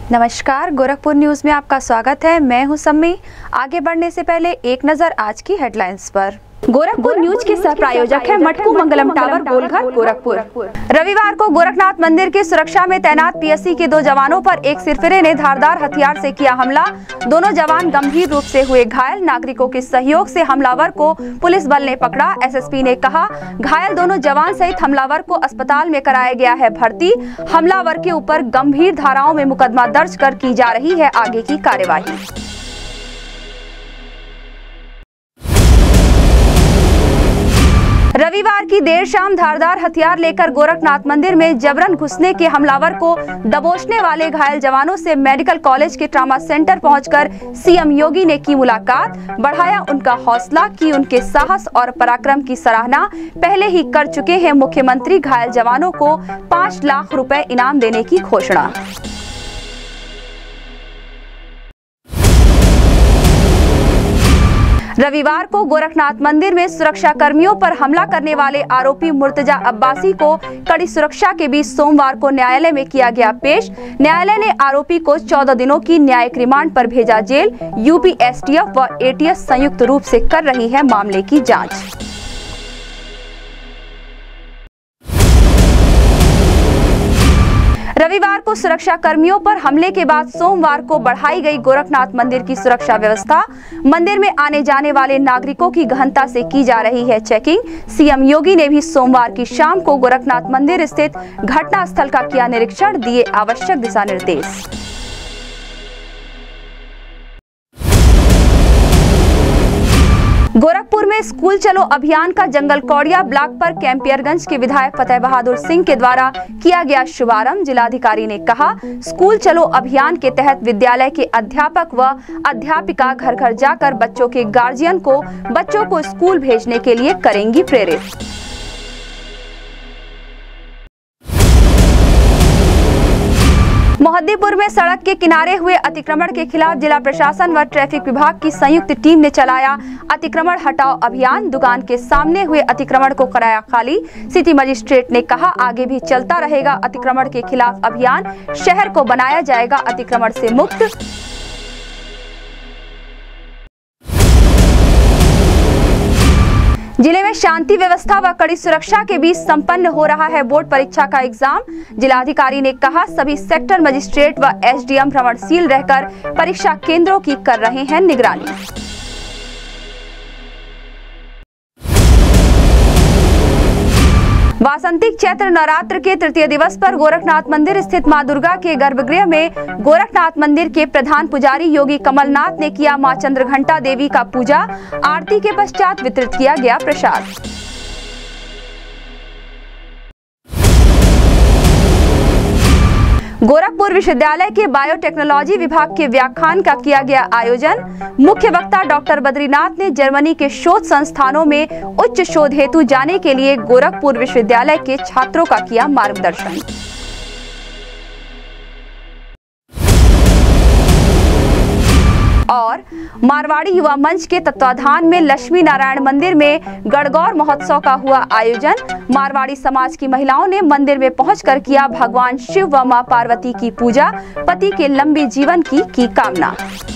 नमस्कार, गोरखपुर न्यूज में आपका स्वागत है। मैं हूं सम्मी। आगे बढ़ने से पहले एक नजर आज की हेडलाइंस पर। गोरखपुर न्यूज के सह प्रायोजक है मटकू मंगलम टावर गोलघर गोरखपुर। रविवार को गोरखनाथ मंदिर की सुरक्षा में तैनात पीएससी के 2 जवानों पर एक सिरफिरे ने धारदार हथियार से किया हमला। दोनों जवान गंभीर रूप से हुए घायल। नागरिकों के सहयोग से हमलावर को पुलिस बल ने पकड़ा। एसएसपी ने कहा, घायल दोनों जवान सहित हमलावर को अस्पताल में कराया गया है भर्ती। हमलावर के ऊपर गंभीर धाराओं में मुकदमा दर्ज कर की जा रही है आगे की कार्यवाही। रविवार की देर शाम धारदार हथियार लेकर गोरखनाथ मंदिर में जबरन घुसने के हमलावर को दबोचने वाले घायल जवानों से मेडिकल कॉलेज के ट्रॉमा सेंटर पहुंचकर सीएम योगी ने की मुलाकात। बढ़ाया उनका हौसला, की उनके साहस और पराक्रम की सराहना। पहले ही कर चुके हैं मुख्यमंत्री घायल जवानों को 5 लाख रुपए इनाम देने की घोषणा। रविवार को गोरखनाथ मंदिर में सुरक्षा कर्मियों पर हमला करने वाले आरोपी मुर्तजा अब्बासी को कड़ी सुरक्षा के बीच सोमवार को न्यायालय में किया गया पेश। न्यायालय ने आरोपी को 14 दिनों की न्यायिक रिमांड पर भेजा जेल। यूपी एसटीएफ व एटीएस संयुक्त रूप से कर रही है मामले की जांच। रविवार को सुरक्षा कर्मियों पर हमले के बाद सोमवार को बढ़ाई गई गोरखनाथ मंदिर की सुरक्षा व्यवस्था। मंदिर में आने जाने वाले नागरिकों की गहनता से की जा रही है चेकिंग। सीएम योगी ने भी सोमवार की शाम को गोरखनाथ मंदिर स्थित घटना स्थल का किया निरीक्षण, दिए आवश्यक दिशा निर्देश। गोरखपुर में स्कूल चलो अभियान का जंगल कौड़िया ब्लॉक पर कैंपियरगंज के विधायक फतेह बहादुर सिंह के द्वारा किया गया शुभारंभ। जिलाधिकारी ने कहा, स्कूल चलो अभियान के तहत विद्यालय के अध्यापक व अध्यापिका घर घर जाकर बच्चों के गार्जियन को बच्चों को स्कूल भेजने के लिए करेंगी प्रेरित। मोहद्दीपुर में सड़क के किनारे हुए अतिक्रमण के खिलाफ जिला प्रशासन व ट्रैफिक विभाग की संयुक्त टीम ने चलाया अतिक्रमण हटाओ अभियान। दुकान के सामने हुए अतिक्रमण को कराया खाली। सिटी मजिस्ट्रेट ने कहा, आगे भी चलता रहेगा अतिक्रमण के खिलाफ अभियान। शहर को बनाया जाएगा अतिक्रमण से मुक्त। जिले में शांति व्यवस्था व कड़ी सुरक्षा के बीच संपन्न हो रहा है बोर्ड परीक्षा का एग्जाम। जिलाधिकारी ने कहा, सभी सेक्टर मजिस्ट्रेट व एसडीएम भ्रमणशील रहकर परीक्षा केंद्रों की कर रहे हैं निगरानी। वासंतिक चैत्र नवरात्र के तृतीय दिवस पर गोरखनाथ मंदिर स्थित मां दुर्गा के गर्भगृह में गोरखनाथ मंदिर के प्रधान पुजारी योगी कमलनाथ ने किया मां चंद्रघंटा देवी का पूजा। आरती के पश्चात वितरित किया गया प्रसाद। गोरखपुर विश्वविद्यालय के बायोटेक्नोलॉजी विभाग के व्याख्यान का किया गया आयोजन। मुख्य वक्ता डॉक्टर बद्रीनाथ ने जर्मनी के शोध संस्थानों में उच्च शोध हेतु जाने के लिए गोरखपुर विश्वविद्यालय के छात्रों का किया मार्गदर्शन। और मारवाड़ी युवा मंच के तत्वाधान में लक्ष्मी नारायण मंदिर में गणगौर महोत्सव का हुआ आयोजन। मारवाड़ी समाज की महिलाओं ने मंदिर में पहुंचकर किया भगवान शिव व मां पार्वती की पूजा। पति के लंबी जीवन की कामना।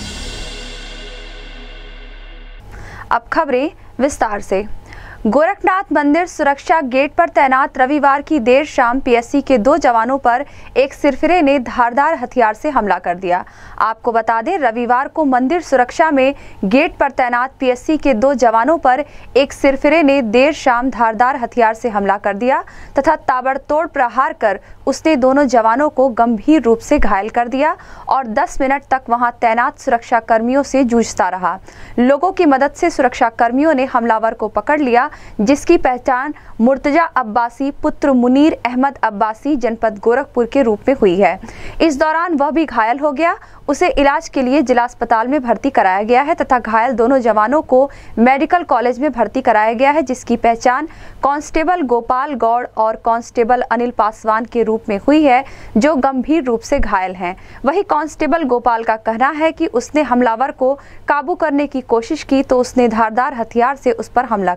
अब खबरें विस्तार से। गोरखनाथ मंदिर सुरक्षा गेट पर तैनात रविवार की देर शाम पीएससी के 2 जवानों पर एक सिरफिरे ने धारदार हथियार से हमला कर दिया। आपको बता दें, रविवार को मंदिर सुरक्षा में गेट पर तैनात पीएससी के 2 जवानों पर एक सिरफिरे ने देर शाम धारदार हथियार से हमला कर दिया तथा ताबड़तोड़ प्रहार कर उसने दोनों जवानों को गंभीर रूप से घायल कर दिया और 10 मिनट तक वहां तैनात सुरक्षा कर्मियों से जूझता रहा। लोगों की मदद से सुरक्षा कर्मियों ने हमलावर को पकड़ लिया, जिसकी पहचान मुर्तजा अब्बासी पुत्र मुनीर अहमद अब्बासी जनपद गोरखपुर के रूप में हुई है। इस दौरान वह भी घायल हो गया। उसे इलाज के लिए जिला अस्पताल में भर्ती कराया गया है तथा घायल दोनों जवानों को मेडिकल कॉलेज में भर्ती कराया गया है, जिसकी पहचान कांस्टेबल गोपाल गौड़ और कांस्टेबल अनिल पासवान के रूप में हुई है, जो गंभीर रूप से घायल हैं। वहीं कांस्टेबल गोपाल का कहना है कि उसने हमलावर को काबू करने की कोशिश की तो उसने धारदार हथियार से उस पर हमला कर दिया।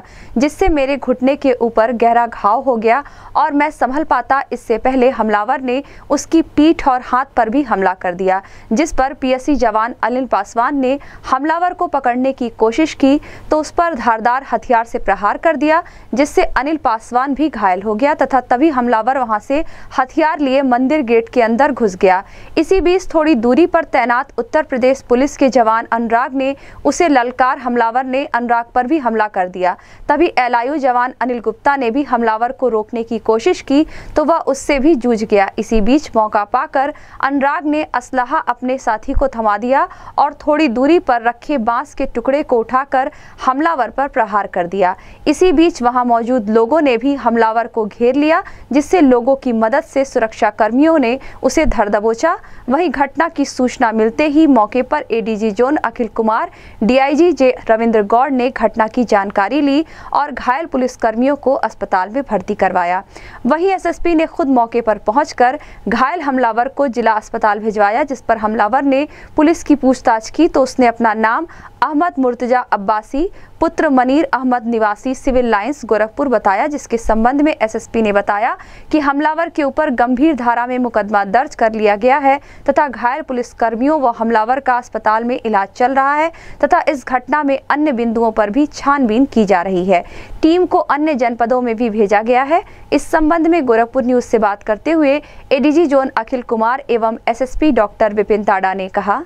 जिससे मेरे घुटने के ऊपर गहरा घाव हो गया और मैं संभल पाता इससे पहले हमलावर ने उसकी पीठ और हाथ पर भी हमला कर दिया, जिस पर पीएससी जवान अनिल पासवान ने हमलावर को पकड़ने की कोशिश की तो उस पर धारदार हथियार से प्रहार कर दिया, जिससे अनिल पासवान भी घायल हो गया तथा तभी हमलावर वहां से हथियार लिए मंदिर गेट के अंदर घुस गया। इसी बीच थोड़ी दूरी पर तैनात उत्तर प्रदेश पुलिस के जवान अनुराग ने उसे ललकार हमलावर ने अनुराग पर भी हमला कर दिया। तभी एलआईयू जवान अनिल गुप्ता ने भी हमलावर को रोकने की कोशिश की तो वह उससे भी जूझ गया। इसी बीच मौका पाकर अनुराग ने असलहा अपने साथी को थमा दिया और थोड़ी दूरी पर रखे बांस के टुकड़े को उठाकर हमलावर पर प्रहार कर दिया। इसी बीच वहां मौजूद लोगों ने भी हमलावर को घेर लिया, जिससे लोगों की मदद से सुरक्षा कर्मियों ने उसे धर दबोचा। वहीं घटना की सूचना मिलते ही मौके पर ADG zone Akhil Kumar, DIG J Ravindra Gaur ने घटना की जानकारी ली और घायल पुलिसकर्मियों को अस्पताल में भर्ती करवाया। वहीं एसएसपी ने खुद मौके पर पहुंचकर घायल हमलावर को जिला अस्पताल भिजवाया, जिस पर हमलावर ने पुलिस की पूछताछ की तो उसने अपना नाम अहमद मुर्तजा अब्बासी पुत्र मनीर अहमद निवासी सिविल लाइंस गोरखपुर बताया, जिसके संबंध में एसएसपी ने बताया कि हमलावर के ऊपर गंभीर धारा में मुकदमा दर्ज कर लिया गया है तथा घायल पुलिसकर्मियों व हमलावर का अस्पताल में इलाज चल रहा है तथा इस घटना में अन्य बिंदुओं पर भी छानबीन की जा रही है। टीम को अन्य जनपदों में भी भेजा गया है। इस संबंध में गोरखपुर न्यूज से बात करते हुए एडीजी जोन अखिल कुमार एवं एसएसपी डॉक्टर विपिन ताड़ा ने कहा,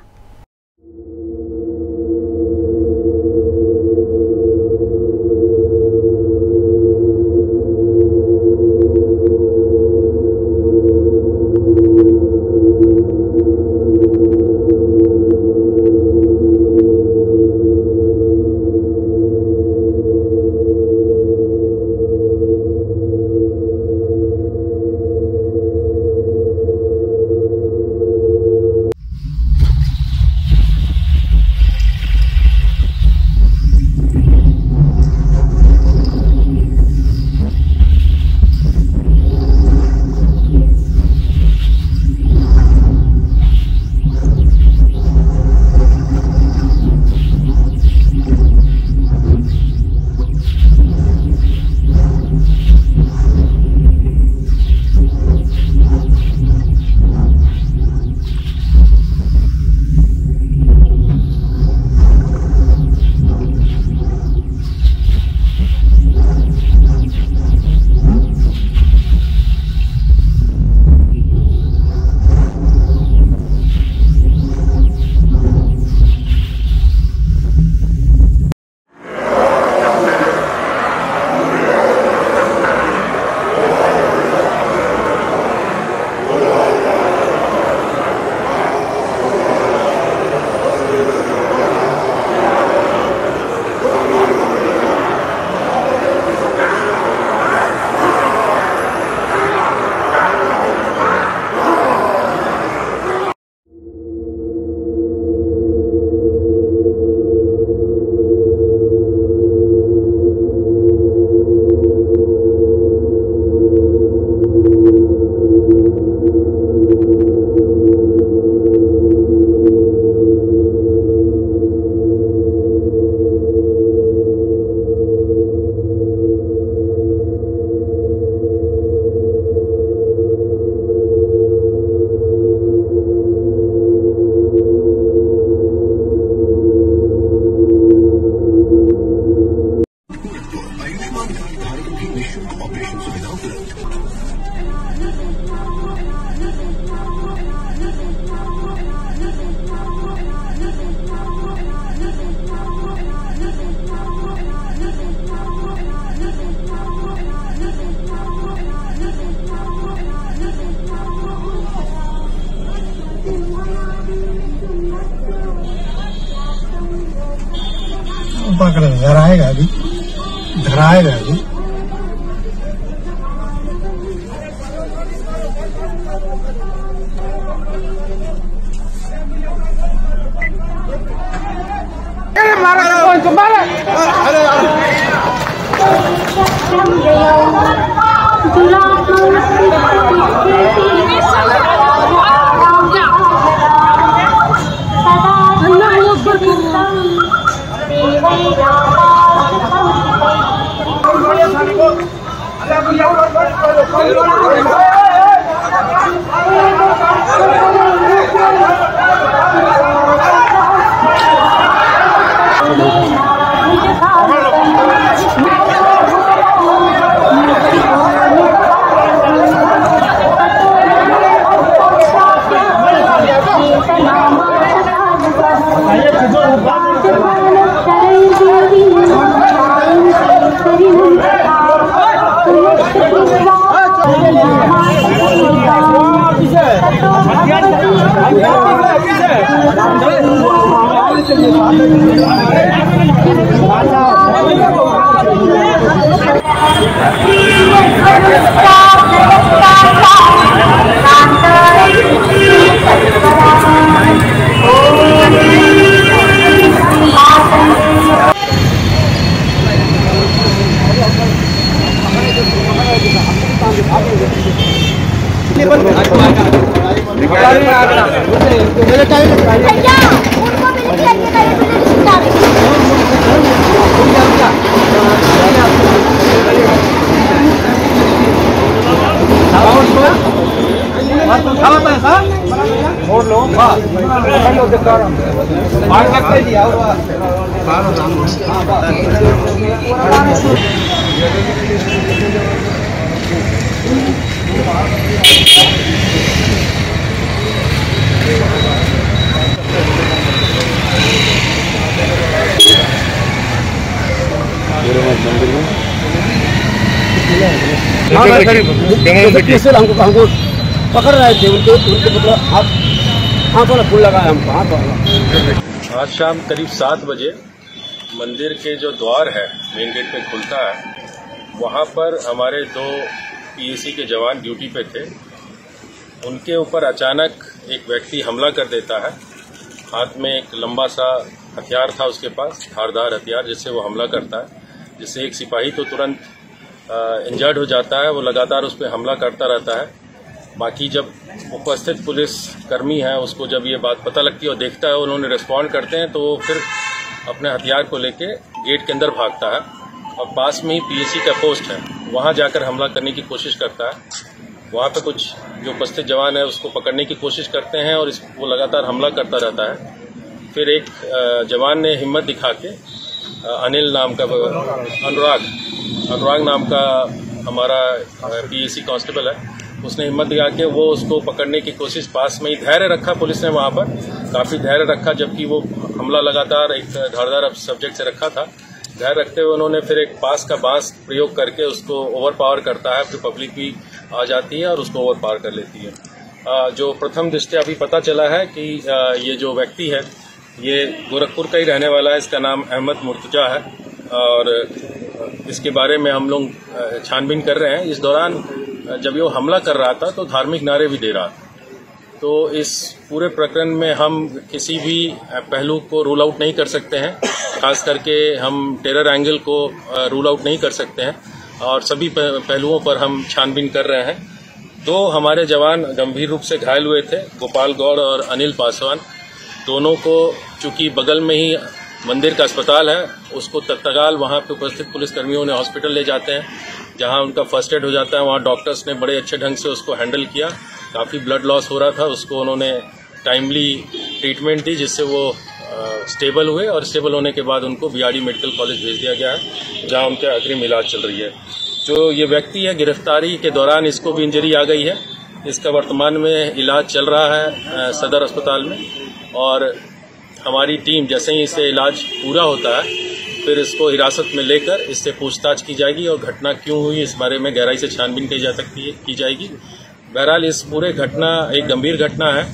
पकड़ धराएगा अभी, धराएगा अभी। हमको पकड़ रहे थे उनके मतलब हाँ बोला फूल लगा हमको हाँ बोला। आज शाम करीब 7 बजे मंदिर के जो द्वार है मेन गेट पे खुलता है, वहाँ पर हमारे 2 पीएसी के जवान ड्यूटी पे थे। उनके ऊपर अचानक एक व्यक्ति हमला कर देता है। हाथ में एक लंबा सा हथियार था उसके पास, धारदार हथियार, जिससे वो हमला करता है, जिससे एक सिपाही तो तुरंत इंजर्ड हो जाता है। वो लगातार उस पर हमला करता रहता है। बाकी जब उपस्थित पुलिस कर्मी है उसको जब ये बात पता लगती है और देखता है, उन्होंने रिस्पॉन्ड करते हैं, तो वो फिर अपने हथियार को लेके गेट के अंदर भागता है और पास में ही पीएसी का पोस्ट है, वहाँ जाकर हमला करने की कोशिश करता है। वहाँ पे कुछ जो उपस्थित जवान है उसको पकड़ने की कोशिश करते हैं और वो लगातार हमला करता रहता है। फिर एक जवान ने हिम्मत दिखा के अनिल नाम का, अनुराग नाम का हमारा पीएसी कांस्टेबल है, उसने हिम्मत दिखा के वो उसको पकड़ने की कोशिश, पास में ही धैर्य रखा पुलिस ने, वहाँ पर काफ़ी धैर्य रखा, जबकि वो हमला लगातार एक धारदार सब्जेक्ट से रखा था। धैर्य रखते हुए उन्होंने फिर एक पास का बांस प्रयोग करके उसको ओवर पावर करता है। फिर पब्लिक भी आ जाती है और उसको ओवर पावर कर लेती है। जो प्रथम दृष्टया अभी पता चला है कि ये जो व्यक्ति है ये गोरखपुर का ही रहने वाला है। इसका नाम अहमद मुर्तजा है और इसके बारे में हम लोग छानबीन कर रहे हैं। इस दौरान जब ये हमला कर रहा था तो धार्मिक नारे भी दे रहा था। तो इस पूरे प्रकरण में हम किसी भी पहलू को रूल आउट नहीं कर सकते हैं, खास करके हम टेरर एंगल को रूल आउट नहीं कर सकते हैं और सभी पहलुओं पर हम छानबीन कर रहे हैं। 2 हमारे जवान गंभीर रूप से घायल हुए थे, गोपाल गौड़ और अनिल पासवान। दोनों को चूंकि बगल में ही मंदिर का अस्पताल है, उसको तत्काल वहाँ पे उपस्थित पुलिसकर्मियों ने हॉस्पिटल ले जाते हैं, जहाँ उनका फर्स्ट एड हो जाता है। वहाँ डॉक्टर्स ने बड़े अच्छे ढंग से उसको हैंडल किया। काफ़ी ब्लड लॉस हो रहा था, उसको उन्होंने टाइमली ट्रीटमेंट दी, जिससे वो स्टेबल हुए और स्टेबल होने के बाद उनको बीआरडी मेडिकल कॉलेज भेज दिया गया है, जहाँ उनके अग्रिम इलाज चल रही है। जो ये व्यक्ति है, गिरफ्तारी के दौरान इसको भी इंजरी आ गई है। इसका वर्तमान में इलाज चल रहा है सदर अस्पताल में और हमारी टीम जैसे ही इससे इलाज पूरा होता है फिर इसको हिरासत में लेकर इससे पूछताछ की जाएगी और घटना क्यों हुई इस बारे में गहराई से छानबीन की जाएगी। बहरहाल इस पूरे घटना एक गंभीर घटना है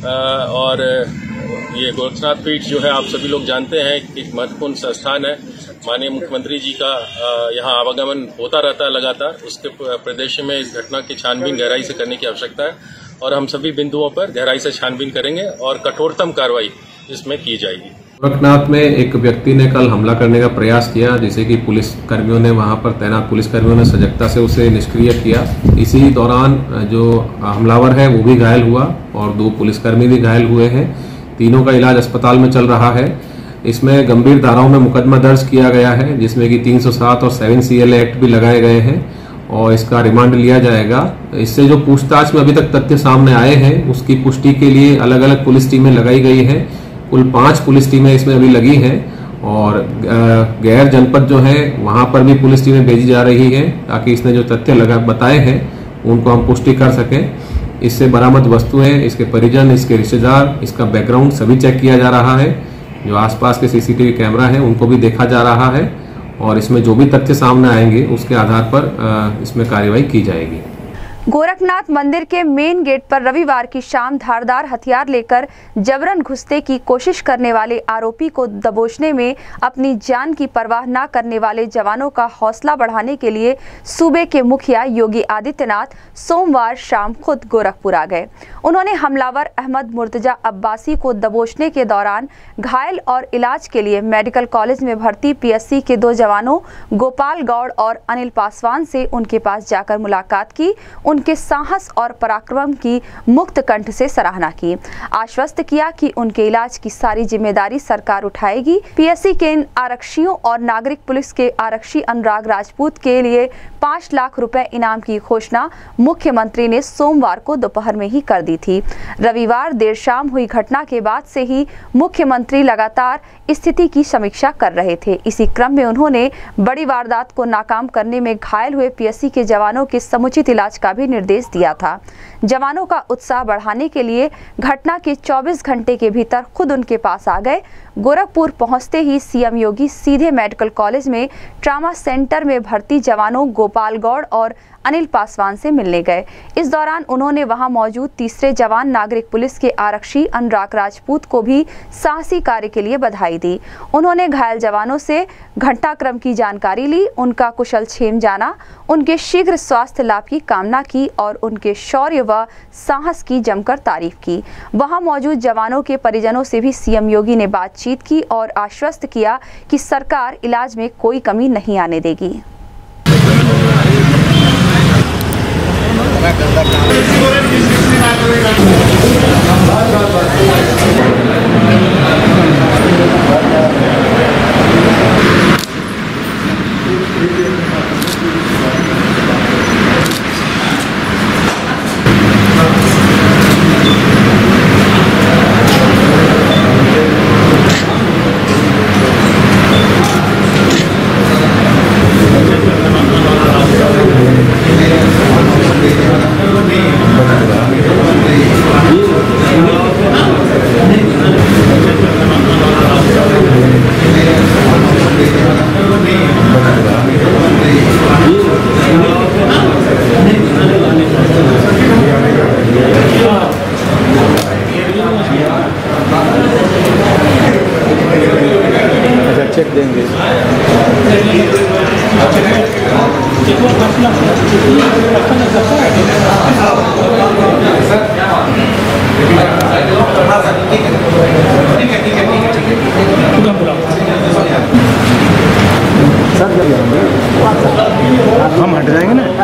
और ये गोरखनाथ पीठ जो है आप सभी लोग जानते हैं एक महत्वपूर्ण संस्थान है। माननीय मुख्यमंत्री जी का यहाँ आवागमन होता रहता है लगातार। उसके प्रदेश में इस घटना की छानबीन गहराई से करने की आवश्यकता है और हम सभी बिंदुओं पर गहराई से छानबीन करेंगे और कठोरतम कार्रवाई इसमें की जाएगी। गोरखनाथ में एक व्यक्ति ने कल हमला करने का प्रयास किया, जिसे कि पुलिस कर्मियों ने, वहां पर तैनात पुलिस कर्मियों ने सजगता से उसे निष्क्रिय किया। इसी दौरान जो हमलावर है वो भी घायल हुआ और 2 पुलिसकर्मी भी घायल हुए हैं। तीनों का इलाज अस्पताल में चल रहा है। इसमें गंभीर धाराओं में मुकदमा दर्ज किया गया है, जिसमें कि 307 और 7 CLA एक्ट भी लगाए गए हैं और इसका रिमांड लिया जाएगा। इससे जो पूछताछ में अभी तक तथ्य सामने आए हैं उसकी पुष्टि के लिए अलग अलग पुलिस टीमें लगाई गई हैं। कुल 5 पुलिस टीमें इसमें अभी लगी हैं और गैर जनपद जो है वहां पर भी पुलिस टीमें भेजी जा रही हैं ताकि इसने जो तथ्य बताए हैं उनको हम पुष्टि कर सकें। इससे बरामद वस्तुएं, इसके परिजन, इसके रिश्तेदार, इसका बैकग्राउंड सभी चेक किया जा रहा है। जो आसपास के सीसीटीवी कैमरा हैं उनको भी देखा जा रहा है और इसमें जो भी तथ्य सामने आएंगे उसके आधार पर इसमें कार्रवाई की जाएगी। गोरखनाथ मंदिर के मेन गेट पर रविवार की शाम धारदार हथियार लेकर जबरन घुसने की कोशिश करने वाले आरोपी को दबोचने में अपनी जान की परवाह न करने वाले जवानों का हौसला बढ़ाने के लिए सूबे के मुखिया योगी आदित्यनाथ सोमवार शाम खुद गोरखपुर आ गए। उन्होंने हमलावर अहमद मुर्तजा अब्बासी को दबोचने के दौरान घायल और इलाज के लिए मेडिकल कॉलेज में भर्ती पीएससी के 2 जवानों गोपाल गौड़ और अनिल पासवान से उनके पास जाकर मुलाकात की। उनके साहस और पराक्रम की मुक्त कंठ से सराहना की। आश्वस्त किया कि उनके इलाज की सारी जिम्मेदारी सरकार उठाएगी। पीएससी के इन आरक्षियों और नागरिक पुलिस के आरक्षी अनुराग राजपूत के लिए 5 लाख रुपए इनाम की घोषणा मुख्यमंत्री ने सोमवार को दोपहर में ही कर दी थी। रविवार देर शाम हुई घटना के बाद से ही मुख्यमंत्री लगातार स्थिति की समीक्षा कर रहे थे। इसी क्रम में उन्होंने बड़ी वारदात को नाकाम करने में घायल हुए पीएससी के जवानों के समुचित इलाज का भी निर्देश दिया था। जवानों का उत्साह बढ़ाने के लिए घटना के 24 घंटे के भीतर खुद उनके पास आ गए। गोरखपुर पहुंचते ही सीएम योगी सीधे मेडिकल कॉलेज में ट्रामा सेंटर में भर्ती जवानों गोपाल गौड़ और अनिल पासवान से मिलने गए। इस दौरान उन्होंने वहां मौजूद तीसरे जवान नागरिक पुलिस के आरक्षी अनुराग राजपूत को भी साहसी कार्य के लिए बधाई दी। उन्होंने घायल जवानों से घटनाक्रम की जानकारी ली, उनका कुशल क्षेम जाना, उनके शीघ्र स्वास्थ्य लाभ की कामना की और उनके शौर्य व साहस की जमकर तारीफ की। वहां मौजूद जवानों के परिजनों से भी सीएम योगी ने बातचीत की और आश्वस्त किया कि सरकार इलाज में कोई कमी नहीं आने देगी। चेक देंगे। हम हट जाएंगे ना,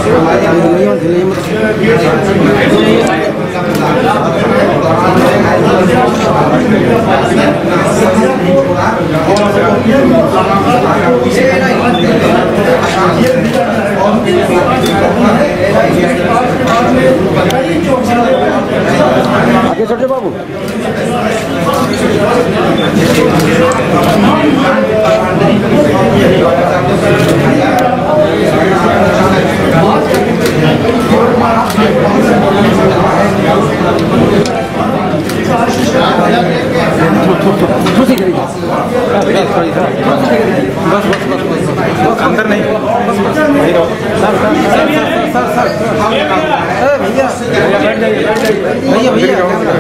कैसे आगे छोटे बाबू अंदर नहीं भैया भैया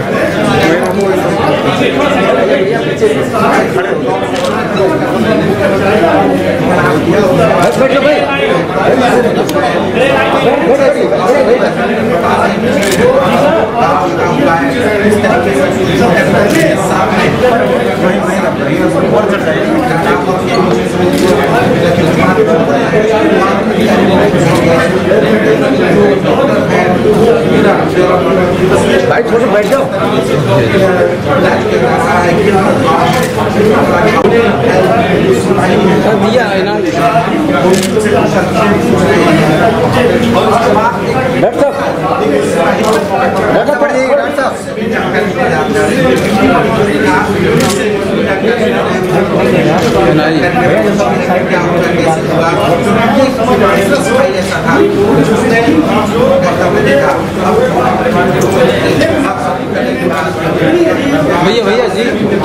भाई थोड़ा बैठ जाओ। भैया है ना डॉक्टर पड़ जाएगी डॉक्टर भैया भैया जी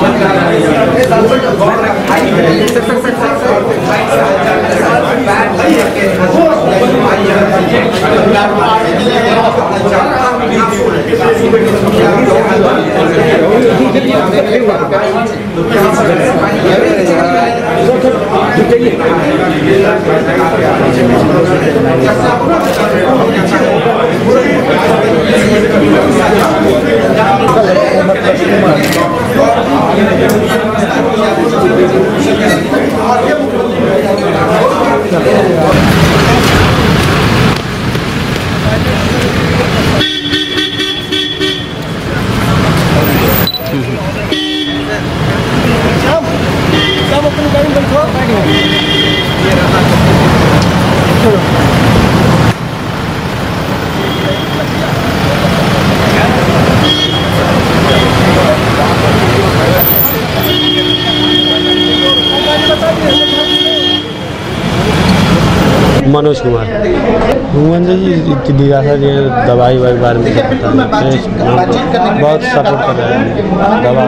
मनोज कुमार जी दिया था ये दवाई वाई बारे में पता नहीं बहुत सपोर्ट कर रहे हैं दवा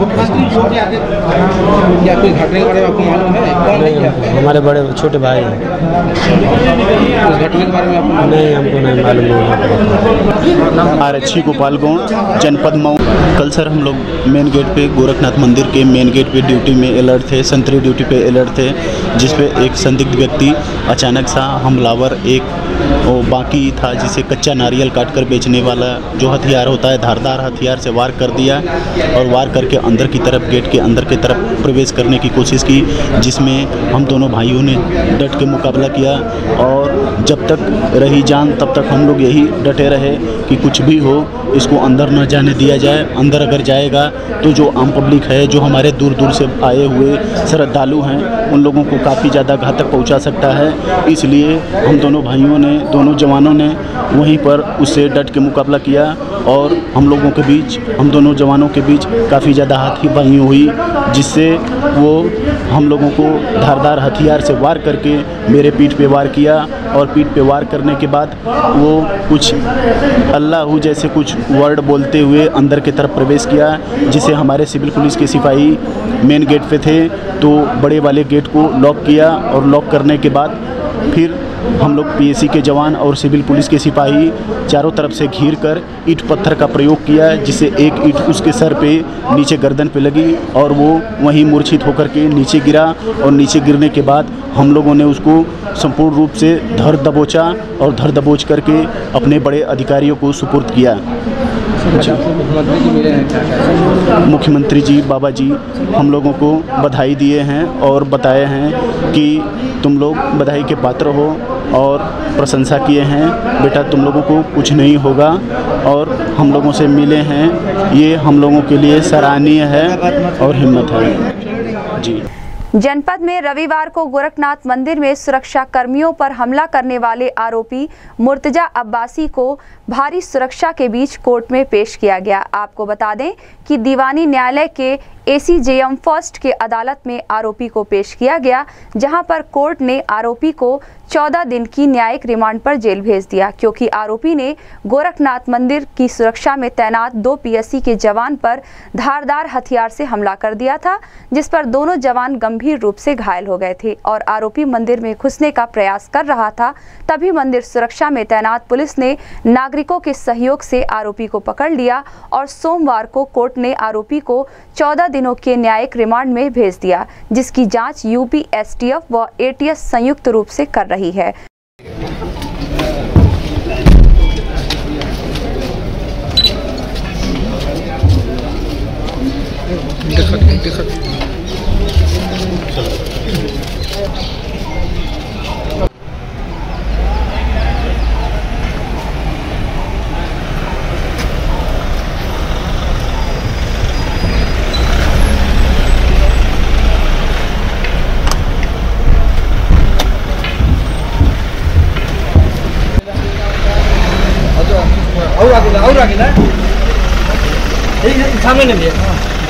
क्या कोई घटने के बारे में आपको मालूम है? कौन है? हमारे बड़े छोटे भाई हैं। उस घटने के बारे में आपको नहीं हमको नहीं मालूम। आरक्षी गोपाल गौड़ जनपद मऊ। कल सर हम लोग मेन गेट पे गोरखनाथ मंदिर के मेन गेट पे ड्यूटी में अलर्ट थे, संतरी ड्यूटी पे अलर्ट थे, जिसपे एक संदिग्ध व्यक्ति अचानक सा हमलावर एक बाकी था जिसे कच्चा नारियल काट कर बेचने वाला जो हथियार होता है धारदार हथियार से वार कर दिया और वार करके अंदर की तरफ गेट के अंदर की तरफ प्रवेश करने की कोशिश की, जिसमें हम दोनों भाइयों ने डट के मुकाबला किया और जब तक रही जान तब तक हम लोग यही डटे रहे कि कुछ भी हो इसको अंदर न जाने दिया जाए। अंदर अगर जाएगा तो जो आम पब्लिक है, जो हमारे दूर दूर से आए हुए श्रद्धालु हैं, उन लोगों को काफ़ी ज़्यादा घातक पहुंचा सकता है। इसलिए हम दोनों भाइयों ने, दोनों जवानों ने वहीं पर उससे डट के मुकाबला किया और हम लोगों के बीच, हम दोनों जवानों के बीच काफ़ी ज़्यादा हाथापाई हुई, जिससे वो हम लोगों को धारदार हथियार से वार करके मेरे पीठ पे वार किया और पीठ पे वार करने के बाद वो कुछ अल्लाह जैसे कुछ वर्ड बोलते हुए अंदर की तरफ प्रवेश किया, जिसे हमारे सिविल पुलिस के सिपाही मेन गेट पे थे तो बड़े वाले गेट को लॉक किया और लॉक करने के बाद फिर हम लोग पीएसी के जवान और सिविल पुलिस के सिपाही चारों तरफ से घिर कर ईंट पत्थर का प्रयोग किया, जिससे एक ईंट उसके सर पे नीचे गर्दन पे लगी और वो वहीं मूर्छित होकर के नीचे गिरा और नीचे गिरने के बाद हम लोगों ने उसको संपूर्ण रूप से धर दबोचा और धर दबोच करके अपने बड़े अधिकारियों को सुपुर्द किया। मुख्यमंत्री जी बाबा जी हम लोगों को बधाई दिए हैं और बताए हैं कि तुम लोग बधाई के पात्र हो और प्रशंसा किए हैं, बेटा तुम लोगों को कुछ नहीं होगा और हम लोगों से मिले हैं, ये हम लोगों के लिए सराहनीय है और हिम्मत है जी। जनपद में रविवार को गोरखनाथ मंदिर में सुरक्षा कर्मियों पर हमला करने वाले आरोपी मुर्तजा अब्बासी को भारी सुरक्षा के बीच कोर्ट में पेश किया गया। आपको बता दें कि दीवानी न्यायालय के ACJM फर्स्ट के अदालत में आरोपी को पेश किया गया, जहां पर कोर्ट ने आरोपी को 14 दिन की न्यायिक रिमांड पर जेल भेज दिया, क्योंकि आरोपी ने गोरखनाथ मंदिर की सुरक्षा में तैनात 2 PSC के जवान पर धारदार हथियार से हमला कर दिया था, जिस पर दोनों जवान गंभीर रूप से घायल हो गए थे और आरोपी मंदिर में घुसने का प्रयास कर रहा था। तभी मंदिर सुरक्षा में तैनात पुलिस ने नागरिकों के सहयोग से आरोपी को पकड़ लिया और सोमवार को कोर्ट ने आरोपी को 14 दिनों के न्यायिक रिमांड में भेज दिया, जिसकी जांच UP STF व ATS संयुक्त रूप से कर रही है। और आगे ना सामने नहीं दिया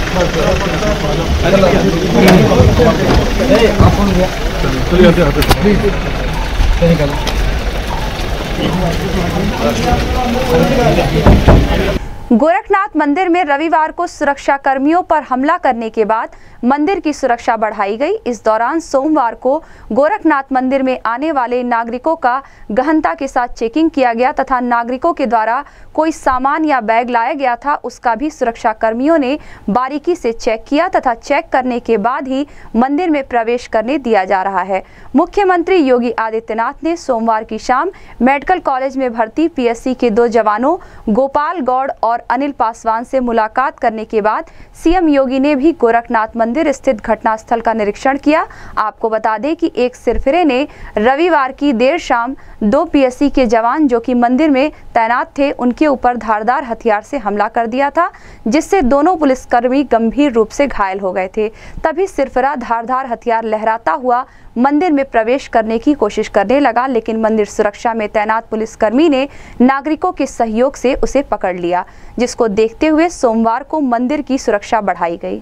गोरखनाथ मंदिर में रविवार को सुरक्षा कर्मियों पर हमला करने के बाद मंदिर की सुरक्षा बढ़ाई गई। इस दौरान सोमवार को गोरखनाथ मंदिर में आने वाले नागरिकों का गहनता के साथ चेकिंग किया गया तथा नागरिकों के द्वारा कोई सामान या बैग लाया गया था उसका भी सुरक्षा कर्मियों ने बारीकी से चेक किया तथा चेक करने के बाद ही मंदिर में प्रवेश करने दिया जा रहा है। मुख्यमंत्री योगी आदित्यनाथ ने सोमवार की शाम मेडिकल कॉलेज में भर्ती PSC के 2 जवानों गोपाल गौड़ और अनिल पासवान से मुलाकात करने के बाद CM योगी ने भी गोरखनाथ मंदिर स्थित घटनास्थल का निरीक्षण किया। आपको बता दें कि एक सिरफिरे ने रविवार की देर शाम 2 PSC के जवान जो कि मंदिर में तैनात थे उनके ऊपर धारदार हथियार से हमला कर दिया था, जिससे दोनों पुलिसकर्मी गंभीर रूप से घायल हो गए थे। तभी सिरफिरा धारदार हथियार लहराता हुआ मंदिर में प्रवेश करने की कोशिश करने लगा, लेकिन मंदिर सुरक्षा में तैनात पुलिसकर्मी ने नागरिकों के सहयोग से उसे पकड़ लिया, जिसको देखते हुए सोमवार को मंदिर की सुरक्षा बढ़ाई गई।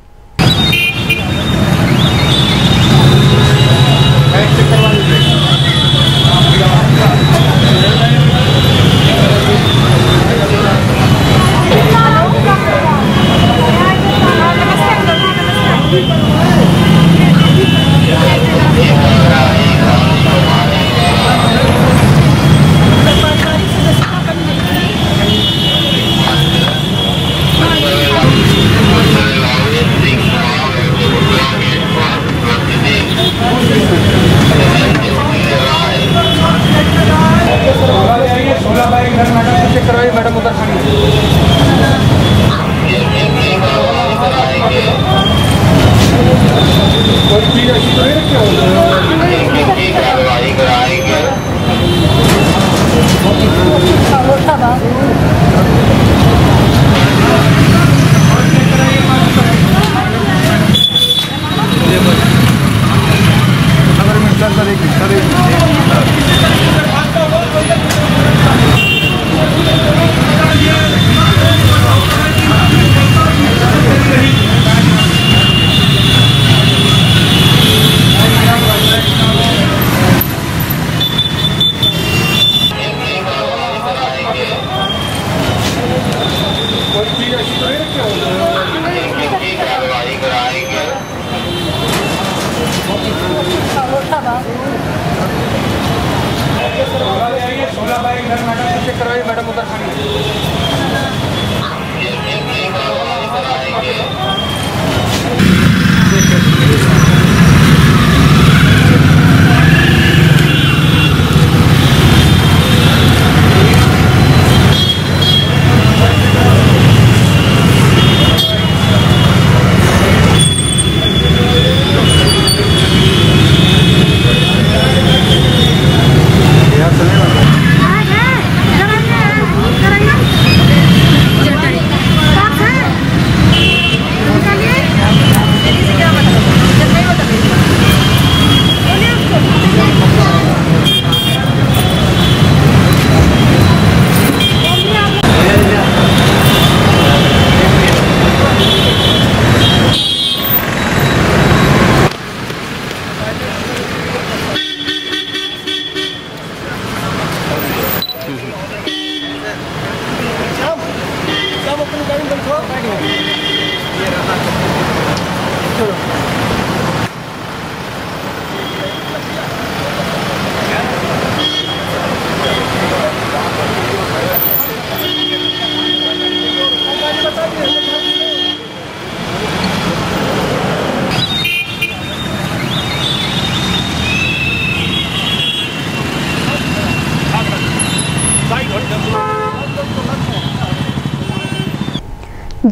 मैडम उधर मैडम उधर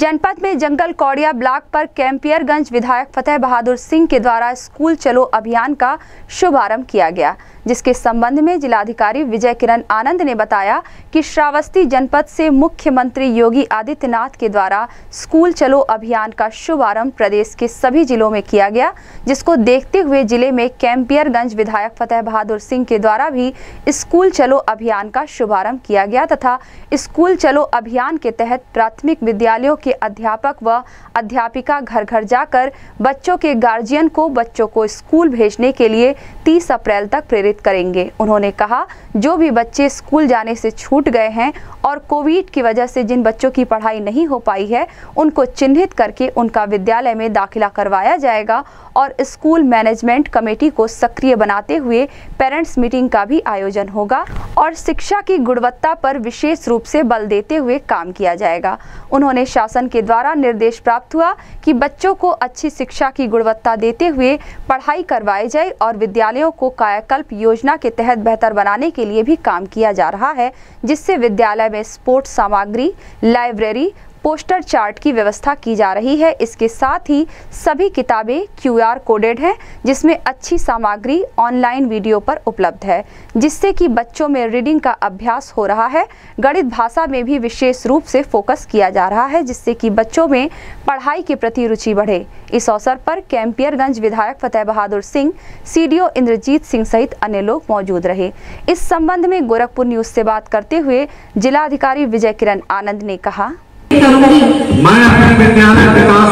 जनपद में जंगल कौड़िया ब्लॉक पर कैंपियरगंज विधायक फतेह बहादुर सिंह के द्वारा स्कूल चलो अभियान का शुभारंभ किया गया, जिसके संबंध में जिलाधिकारी विजय किरण आनंद ने बताया कि श्रावस्ती जनपद से मुख्यमंत्री योगी आदित्यनाथ के द्वारा स्कूल चलो अभियान का शुभारंभ प्रदेश के सभी जिलों में किया गया, जिसको देखते हुए जिले में कैंपियरगंज विधायक फतेह बहादुर सिंह के द्वारा भी स्कूल चलो अभियान का शुभारंभ किया गया तथा स्कूल चलो अभियान के तहत प्राथमिक विद्यालयों के अध्यापक व अध्यापिका घर घर जाकर बच्चों के गार्जियन को बच्चों को स्कूल भेजने के लिए 30 अप्रैल तक प्रेरित करेंगे। उन्होंने कहा, जो भी बच्चे स्कूल जाने से छूट गए हैं और कोविड की वजह से जिन बच्चों की पढ़ाई नहीं हो पाई है, उनको चिन्हित करके उनका विद्यालय में दाखिला करवाया जाएगा और स्कूल मैनेजमेंट कमेटी को सक्रिय बनाते हुए पेरेंट्स मीटिंग का भी आयोजन होगा और शिक्षा की गुणवत्ता पर विशेष रूप से बल देते हुए काम किया जाएगा। उन्होंने शासन के द्वारा निर्देश प्राप्त हुआ कि बच्चों को अच्छी शिक्षा की गुणवत्ता देते हुए पढ़ाई करवाई जाए और विद्यालयों को कायाकल्प योजना के तहत बेहतर बनाने के लिए भी काम किया जा रहा है, जिससे विद्यालय में स्पोर्ट्स सामग्री, लाइब्रेरी, पोस्टर चार्ट की व्यवस्था की जा रही है। इसके साथ ही सभी किताबें QR कोडेड हैं, जिसमें अच्छी सामग्री ऑनलाइन वीडियो पर उपलब्ध है, जिससे कि बच्चों में रीडिंग का अभ्यास हो रहा है। गणित भाषा में भी विशेष रूप से फोकस किया जा रहा है, जिससे कि बच्चों में पढ़ाई के प्रति रुचि बढ़े। इस अवसर पर कैंपियरगंज विधायक फतेह बहादुर सिंह, CDO इंद्रजीत सिंह सहित अन्य लोग मौजूद रहे। इस संबंध में गोरखपुर न्यूज से बात करते हुए जिलाधिकारी विजय किरण आनंद ने कहा, मैं अपने विद्यालय विकास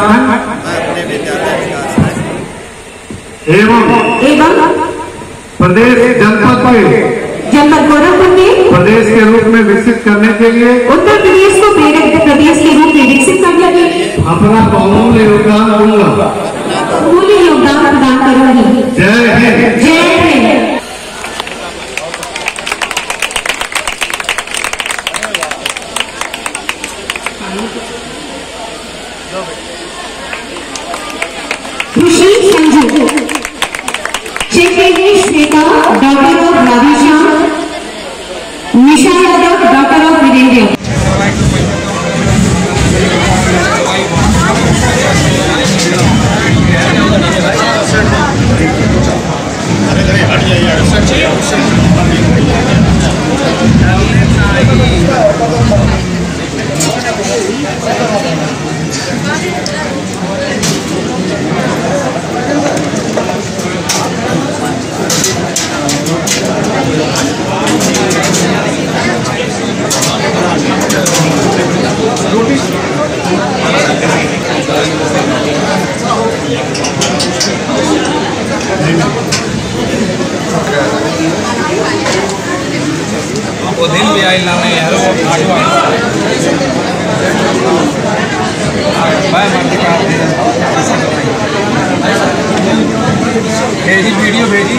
एवं प्रदेश जनपद गोरखपुर में प्रदेश के रूप में विकसित करने के लिए उत्तर प्रदेश को प्रदेश के रूप में विकसित करने के लिए अपना बहुमूल्य योगदान दूंगा, मूल्य योगदान प्रदान करूंगी। जय हिंद। जय हिंद। खुशी संजू, चेक Shweta, doctor of Radheshyam, Nisha Yadav, doctor of Virendra. वो दिन भी आई लाने यार भेजी वीडियो भेजी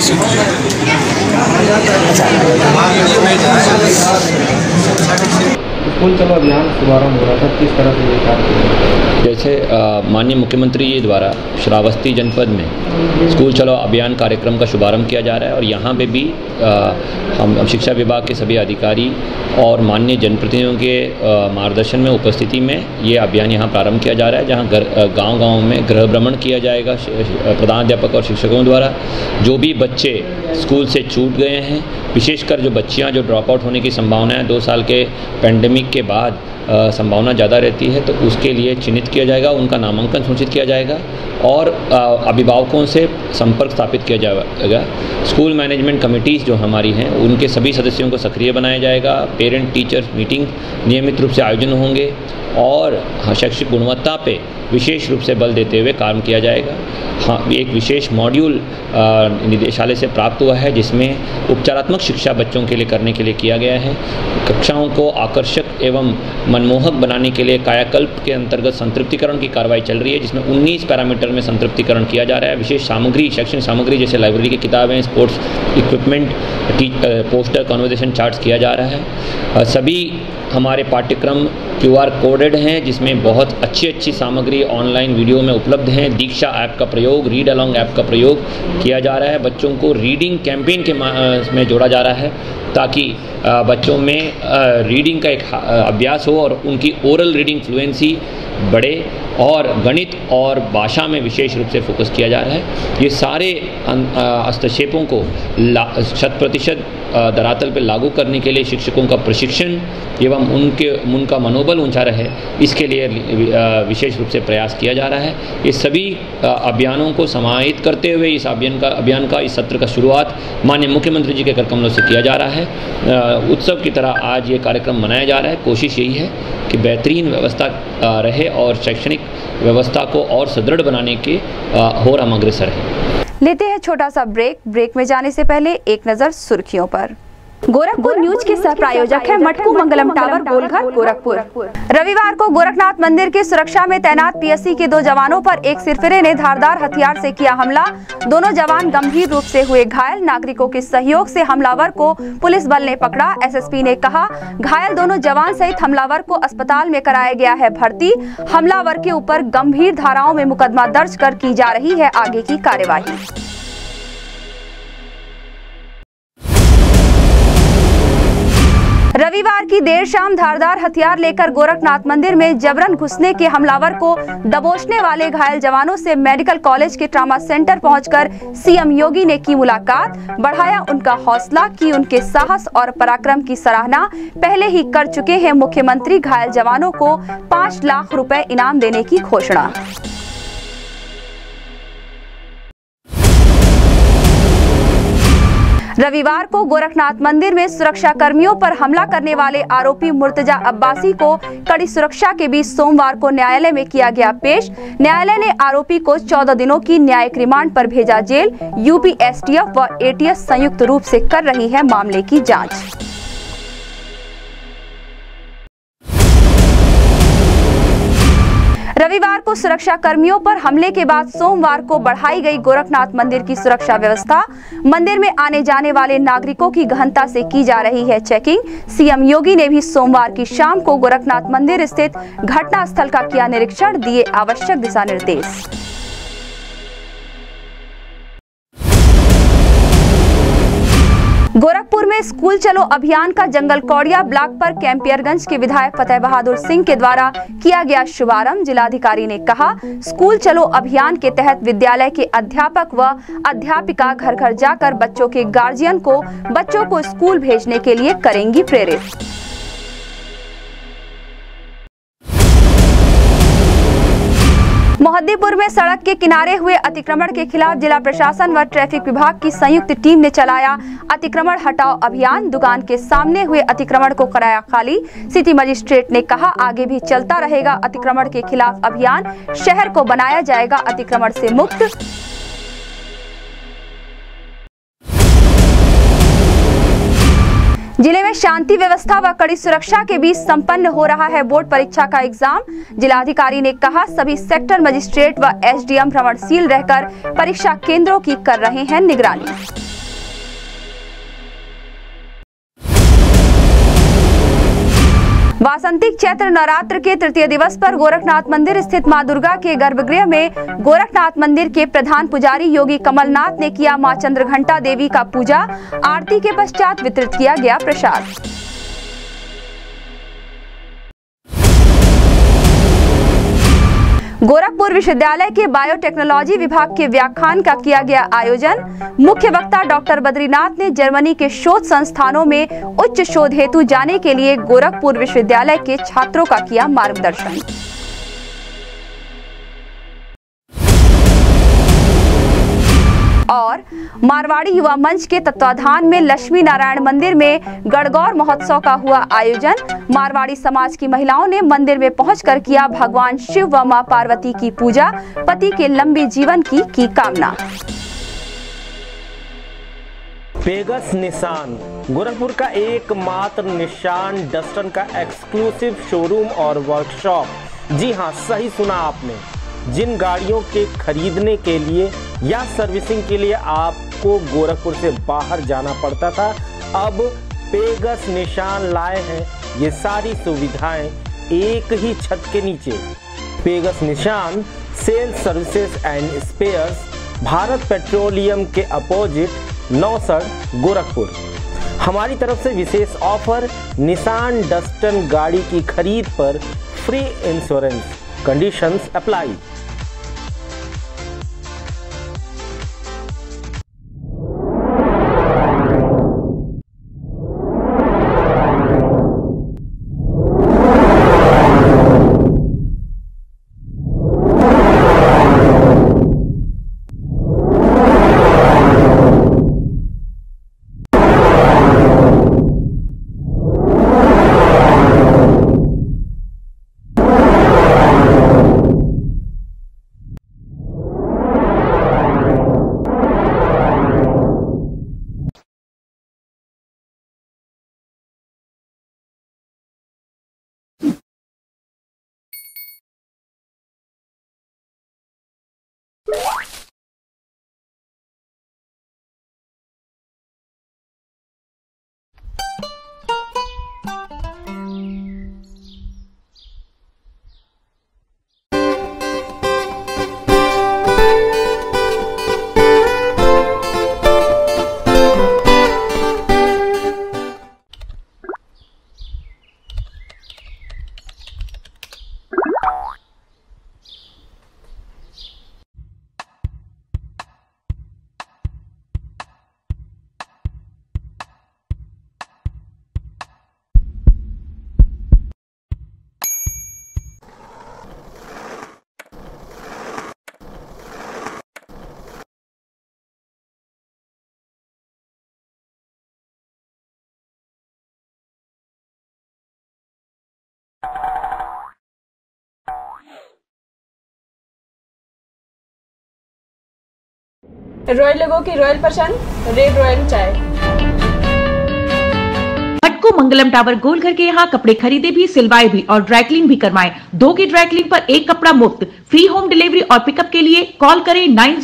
स्कूल चलो अभियान शुभारंभ हो रहा था, किस तरह से ये कार्य? जैसे माननीय मुख्यमंत्री जी द्वारा श्रावस्ती जनपद में स्कूल चलो अभियान कार्यक्रम का शुभारंभ किया जा रहा है और यहाँ पे भी हम शिक्षा विभाग के सभी अधिकारी और माननीय जनप्रतिनिधियों के मार्गदर्शन में उपस्थिति में ये अभियान यहाँ प्रारंभ किया जा रहा है, जहाँ गांव-गांव में गृह भ्रमण किया जाएगा प्रधानाध्यापक और शिक्षकों द्वारा। जो भी बच्चे स्कूल से छूट गए हैं, विशेषकर जो बच्चियाँ जो ड्रॉप आउट होने की संभावना है 2 साल के पैंडेमिक के बाद संभावना ज़्यादा रहती है, तो उसके लिए चिन्हित किया जाएगा, उनका नामांकन सूचित किया जाएगा और अभिभावकों से संपर्क स्थापित किया जाएगा। स्कूल मैनेजमेंट कमेटीज़ जो हमारी हैं उनके सभी सदस्यों को सक्रिय बनाया जाएगा। पेरेंट टीचर मीटिंग नियमित रूप से आयोजन होंगे और शैक्षिक गुणवत्ता पे विशेष रूप से बल देते हुए काम किया जाएगा। हाँ, एक विशेष मॉड्यूल निदेशालय से प्राप्त हुआ है, जिसमें उपचारात्मक शिक्षा बच्चों के लिए करने के लिए किया गया है। कक्षाओं को आकर्षक एवं मनमोहक बनाने के लिए कायाकल्प के अंतर्गत संतृप्तिकरण की कार्रवाई चल रही है, जिसमें 19 पैरामीटर में संतृप्तिकरण किया जा रहा है। विशेष सामग्री, शैक्षणिक सामग्री जैसे लाइब्रेरी की किताबें, sports equipment, poster, conversation charts किया जा रहा है। सभी हमारे पाठ्यक्रम QR कोडेड हैं, जिसमें बहुत अच्छी सामग्री ऑनलाइन वीडियो में उपलब्ध हैं। दीक्षा ऐप का प्रयोग, रीड अलॉन्ग ऐप का प्रयोग किया जा रहा है। बच्चों को रीडिंग कैंपेन के में जोड़ा जा रहा है, ताकि बच्चों में रीडिंग का एक अभ्यास हो और उनकी ओरल रीडिंग फ्लुएंसी बढ़े, और गणित और भाषा में विशेष रूप से फोकस किया जा रहा है। ये सारे हस्तक्षेपों को 100% धरातल पर लागू करने के लिए शिक्षकों का प्रशिक्षण एवं उनका मनोबल ऊंचा रहे, इसके लिए विशेष रूप से प्रयास किया जा रहा है। ये सभी अभियानों को समाहित करते हुए इस अभियान का इस सत्र का शुरुआत माननीय मुख्यमंत्री जी के कर कमलों से किया जा रहा है। उत्सव की तरह आज ये कार्यक्रम मनाया जा रहा है। कोशिश यही है कि बेहतरीन व्यवस्था रहे और शैक्षणिक व्यवस्था को और सुदृढ़ बनाने के और हम अग्रसर हैं। लेते हैं छोटा सा ब्रेक में जाने से पहले एक नजर सुर्खियों पर। गोरखपुर न्यूज के सह प्रायोजक है मटकू मंगलम टावर, गोलघर, गोरखपुर। रविवार को गोरखनाथ मंदिर की सुरक्षा में तैनात PSC के 2 जवानों पर एक सिरफिरे ने धारदार हथियार से किया हमला। दोनों जवान गंभीर रूप से हुए घायल। नागरिकों के सहयोग से हमलावर को पुलिस बल ने पकड़ा। SSP ने कहा, घायल दोनों जवान सहित हमलावर को अस्पताल में कराया गया है भर्ती। हमलावर के ऊपर गंभीर धाराओं में मुकदमा दर्ज कर की जा रही है आगे की कार्यवाही। रविवार की देर शाम धारदार हथियार लेकर गोरखनाथ मंदिर में जबरन घुसने के हमलावर को दबोचने वाले घायल जवानों से मेडिकल कॉलेज के ट्रॉमा सेंटर पहुंचकर CM योगी ने की मुलाकात, बढ़ाया उनका हौसला, की उनके साहस और पराक्रम की सराहना। पहले ही कर चुके हैं मुख्यमंत्री घायल जवानों को 5 लाख रुपए इनाम देने की घोषणा। रविवार को गोरखनाथ मंदिर में सुरक्षा कर्मियों पर हमला करने वाले आरोपी मुर्तजा अब्बासी को कड़ी सुरक्षा के बीच सोमवार को न्यायालय में किया गया पेश। न्यायालय ने आरोपी को 14 दिनों की न्यायिक रिमांड पर भेजा जेल। यूपी STF व ATS संयुक्त रूप से कर रही है मामले की जांच। रविवार को सुरक्षा कर्मियों पर हमले के बाद सोमवार को बढ़ाई गई गोरखनाथ मंदिर की सुरक्षा व्यवस्था। मंदिर में आने जाने वाले नागरिकों की गहनता से की जा रही है चेकिंग। CM योगी ने भी सोमवार की शाम को गोरखनाथ मंदिर स्थित घटना स्थल का किया निरीक्षण, दिए आवश्यक दिशा निर्देश। गोरखपुर में स्कूल चलो अभियान का जंगल कौड़िया ब्लॉक पर कैंपियरगंज के विधायक फतेह बहादुर सिंह के द्वारा किया गया शुभारंभ। जिलाधिकारी ने कहा, स्कूल चलो अभियान के तहत विद्यालय के अध्यापक व अध्यापिका घर घर जाकर बच्चों के गार्जियन को बच्चों को स्कूल भेजने के लिए करेंगी प्रेरित। मोहद्दीपुर में सड़क के किनारे हुए अतिक्रमण के खिलाफ जिला प्रशासन व ट्रैफिक विभाग की संयुक्त टीम ने चलाया अतिक्रमण हटाओ अभियान। दुकान के सामने हुए अतिक्रमण को कराया खाली। सिटी मजिस्ट्रेट ने कहा, आगे भी चलता रहेगा अतिक्रमण के खिलाफ अभियान। शहर को बनाया जाएगा अतिक्रमण से मुक्त। जिले में शांति व्यवस्था व कड़ी सुरक्षा के बीच संपन्न हो रहा है बोर्ड परीक्षा का एग्जाम। जिलाधिकारी ने कहा, सभी सेक्टर मजिस्ट्रेट व SDM भ्रमणशील रहकर परीक्षा केंद्रों की कर रहे हैं निगरानी। वासंतिक चैत्र नवरात्र के तृतीय दिवस पर गोरखनाथ मंदिर स्थित मां दुर्गा के गर्भगृह में गोरखनाथ मंदिर के प्रधान पुजारी योगी कमलनाथ ने किया मां चंद्रघंटा देवी का पूजा। आरती के पश्चात वितरित किया गया प्रसाद। गोरखपुर विश्वविद्यालय के बायोटेक्नोलॉजी विभाग के व्याख्यान का किया गया आयोजन। मुख्य वक्ता डॉक्टर बद्रीनाथ ने जर्मनी के शोध संस्थानों में उच्च शोध हेतु जाने के लिए गोरखपुर विश्वविद्यालय के छात्रों का किया मार्गदर्शन। और मारवाड़ी युवा मंच के तत्वाधान में लक्ष्मी नारायण मंदिर में गणगौर महोत्सव का हुआ आयोजन। मारवाड़ी समाज की महिलाओं ने मंदिर में पहुंचकर किया भगवान शिव व मां पार्वती की पूजा, पति के लंबे जीवन की कामना। पेगस निशान गोरखपुर का एकमात्र निशान डस्टन का एक्सक्लूसिव शोरूम और वर्कशॉप। जी हां, सही सुना आपने। जिन गाड़ियों के खरीदने के लिए या सर्विसिंग के लिए आपको गोरखपुर से बाहर जाना पड़ता था, अब पेगस निशान लाए हैं ये सारी सुविधाएं एक ही छत के नीचे। Pegas Nissan sales services and spares, Bharat Petroleum के अपोजिट नौसड़ गोरखपुर। हमारी तरफ से विशेष ऑफर, निसान डस्टन गाड़ी की खरीद पर free insurance, conditions apply. Royal लोगों की रॉयल पसंद, रेड रॉयल चाय। भटको मंगलम टावर गोलघर के यहाँ कपड़े खरीदे भी, सिलवाए भी और ड्राइक्लिंग भी करवाएं। 2 की ड्राइक्लिंग पर 1 कपड़ा मुफ्त। फ्री होम डिलीवरी और पिकअप के लिए कॉल करें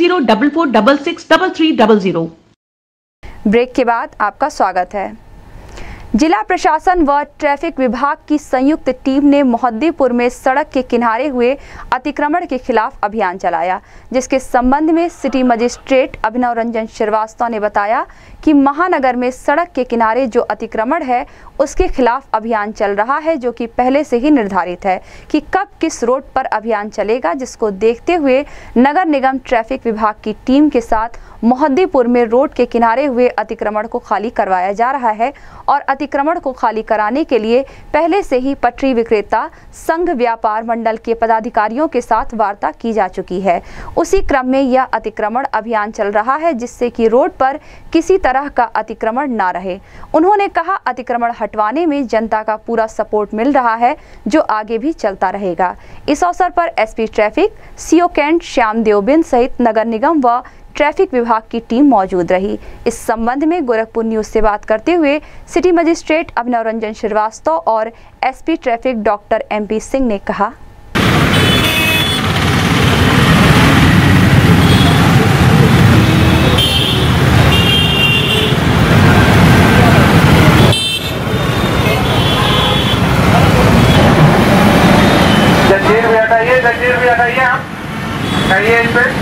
9044663300। ब्रेक के बाद आपका स्वागत है। जिला प्रशासन व ट्रैफिक विभाग की संयुक्त टीम ने मोहद्दीपुर में सड़क के किनारे हुए अतिक्रमण के खिलाफ अभियान चलाया, जिसके संबंध में सिटी मजिस्ट्रेट अभिनव रंजन श्रीवास्तव ने बताया कि महानगर में सड़क के किनारे जो अतिक्रमण है उसके खिलाफ अभियान चल रहा है, जो कि पहले से ही निर्धारित है कि कब किस रोड पर अभियान चलेगा, जिसको देखते हुए नगर निगम ट्रैफिक विभाग की टीम के साथ मोहद्दीपुर में रोड के किनारे हुए अतिक्रमण को खाली करवाया जा रहा है और अतिक्रमण को खाली कराने के लिए पहले से ही पटरी विक्रेता संघ व्यापार मंडल के पदाधिकारियों के साथ वार्ता की जा चुकी है। उसी क्रम में यह अतिक्रमण अभियान चल रहा है, जिससे कि रोड पर किसी तरह का अतिक्रमण ना रहे। उन्होंने कहा, अतिक्रमण हटवाने में जनता का पूरा सपोर्ट मिल रहा है, जो आगे भी चलता रहेगा। इस अवसर पर SP traffic CO cantt Shyam Devbind सहित नगर निगम व ट्रैफिक विभाग की टीम मौजूद रही। इस संबंध में गोरखपुर न्यूज से बात करते हुए सिटी मजिस्ट्रेट अभिनव रंजन श्रीवास्तव और SP traffic doctor MP Singh ने कहा, जंजीर भी हटाइए आप कहिए इस पे।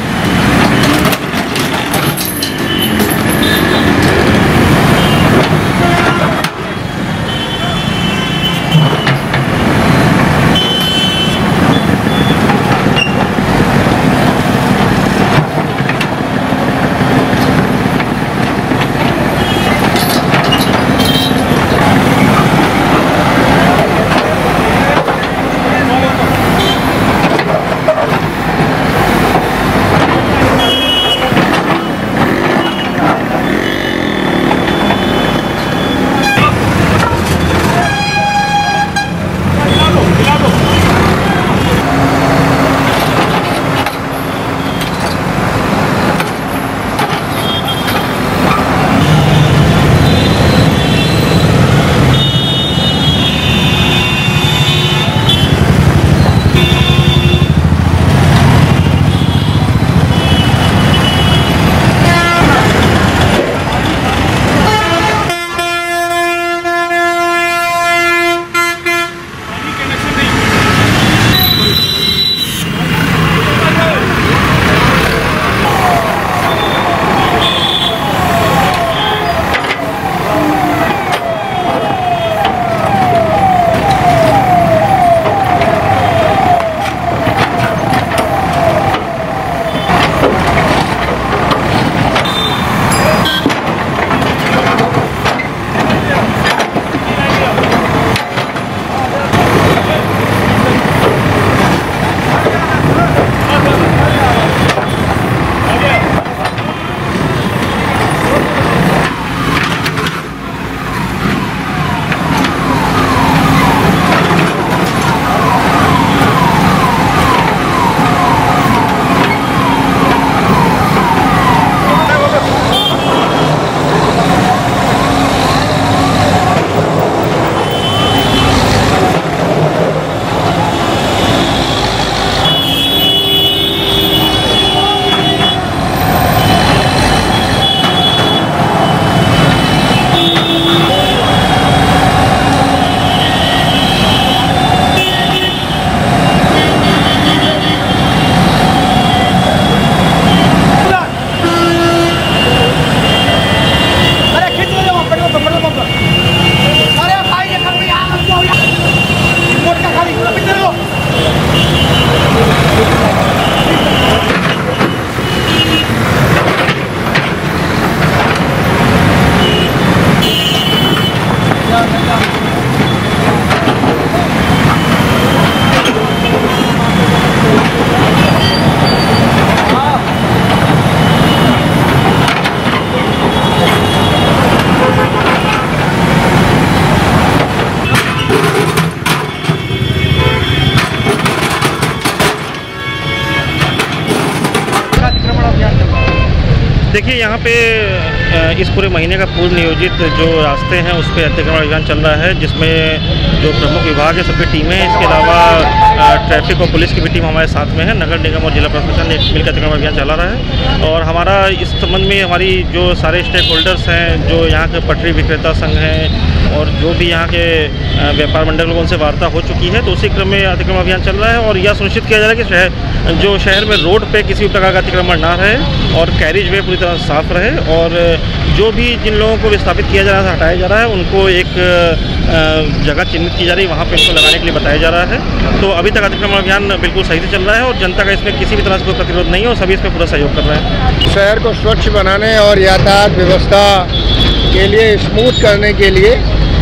देखिए यहाँ पे इस पूरे महीने का पूर्व नियोजित जो रास्ते हैं उस पर अतिक्रमण अभियान चल रहा है, जिसमें जो प्रमुख विभाग है सबकी टीमें हैं। इसके अलावा ट्रैफिक और पुलिस की भी टीम हमारे साथ में है। नगर निगम और जिला प्रशासन ने मिलकर अतिक्रमण अभियान चला रहा है और हमारा इस संबंध में हमारी जो सारे स्टेक होल्डर्स हैं, जो यहाँ के पटरी विक्रेता संघ हैं और जो भी यहाँ के व्यापार मंडल लोगों से वार्ता हो चुकी है, तो उसी क्रम में अतिक्रमण अभियान चल रहा है और यह सुनिश्चित किया जा रहा है कि शहर में रोड पे किसी भी प्रकार का अतिक्रमण ना रहे और कैरिज वे पूरी तरह साफ रहे और जो भी जिन लोगों को विस्थापित किया जा रहा है, हटाया जा रहा है, उनको एक जगह चिन्हित की जा रही है, वहाँ पे इनको लगाने के लिए बताया जा रहा है। तो अभी तक अतिक्रमण अभियान बिल्कुल सही से चल रहा है और जनता का इसमें किसी भी तरह से कोई प्रतिरोध नहीं है और सभी इसमें पूरा सहयोग कर रहे हैं। शहर को स्वच्छ बनाने और यातायात व्यवस्था के लिए स्मूथ करने के लिए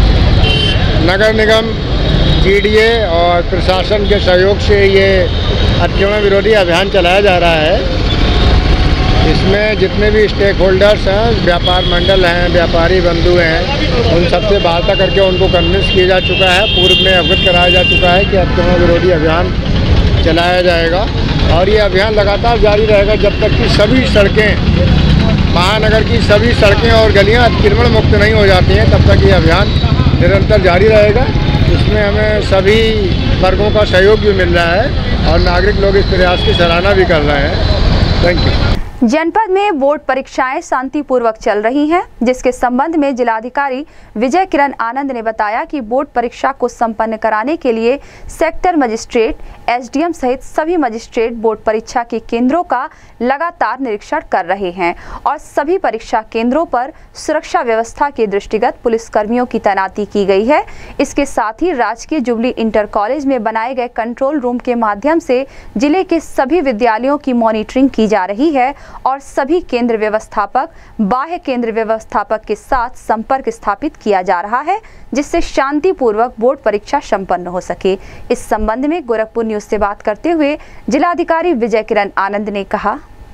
नगर निगम, GDA और प्रशासन के सहयोग से ये अतिक्रमण विरोधी अभियान चलाया जा रहा है। इसमें जितने भी स्टेक होल्डर्स हैं, व्यापार मंडल हैं, व्यापारी बंधु हैं, उन सबसे वार्ता करके उनको कन्विंस किया जा चुका है, पूर्व में अवगत कराया जा चुका है कि अतिक्रमण विरोधी अभियान चलाया जाएगा और ये अभियान लगातार जारी रहेगा जब तक कि सभी सड़कें, महानगर की सभी सड़कें और गलियां अतिक्रमण मुक्त नहीं हो जाती हैं, तब तक ये अभियान निरंतर जारी रहेगा। इसमें हमें सभी वर्गों का सहयोग भी मिल रहा है और नागरिक लोग इस प्रयास की सराहना भी कर रहे हैं। Thank you. जनपद में बोर्ड परीक्षाएं शांतिपूर्वक चल रही हैं, जिसके संबंध में जिलाधिकारी विजय किरण आनंद ने बताया कि बोर्ड परीक्षा को संपन्न कराने के लिए सेक्टर मजिस्ट्रेट, SDM सहित सभी मजिस्ट्रेट बोर्ड परीक्षा के केंद्रों का लगातार निरीक्षण कर रहे हैं और सभी परीक्षा केंद्रों पर सुरक्षा व्यवस्था के दृष्टिगत पुलिसकर्मियों की तैनाती की गई है। इसके साथ ही राजकीय जुबली इंटर कॉलेज में बनाए गए कंट्रोल रूम के माध्यम से जिले के सभी विद्यालयों की मॉनिटरिंग की जा रही है और सभी केंद्र व्यवस्थापक, बाह्य केंद्र व्यवस्थापक के साथ संपर्क स्थापित किया जा रहा है, जिससे शांतिपूर्वक बोर्ड परीक्षा संपन्न हो सके। इस संबंध में गोरखपुर न्यूज से बात करते हुए जिलाधिकारी विजय किरण आनंद ने कहा,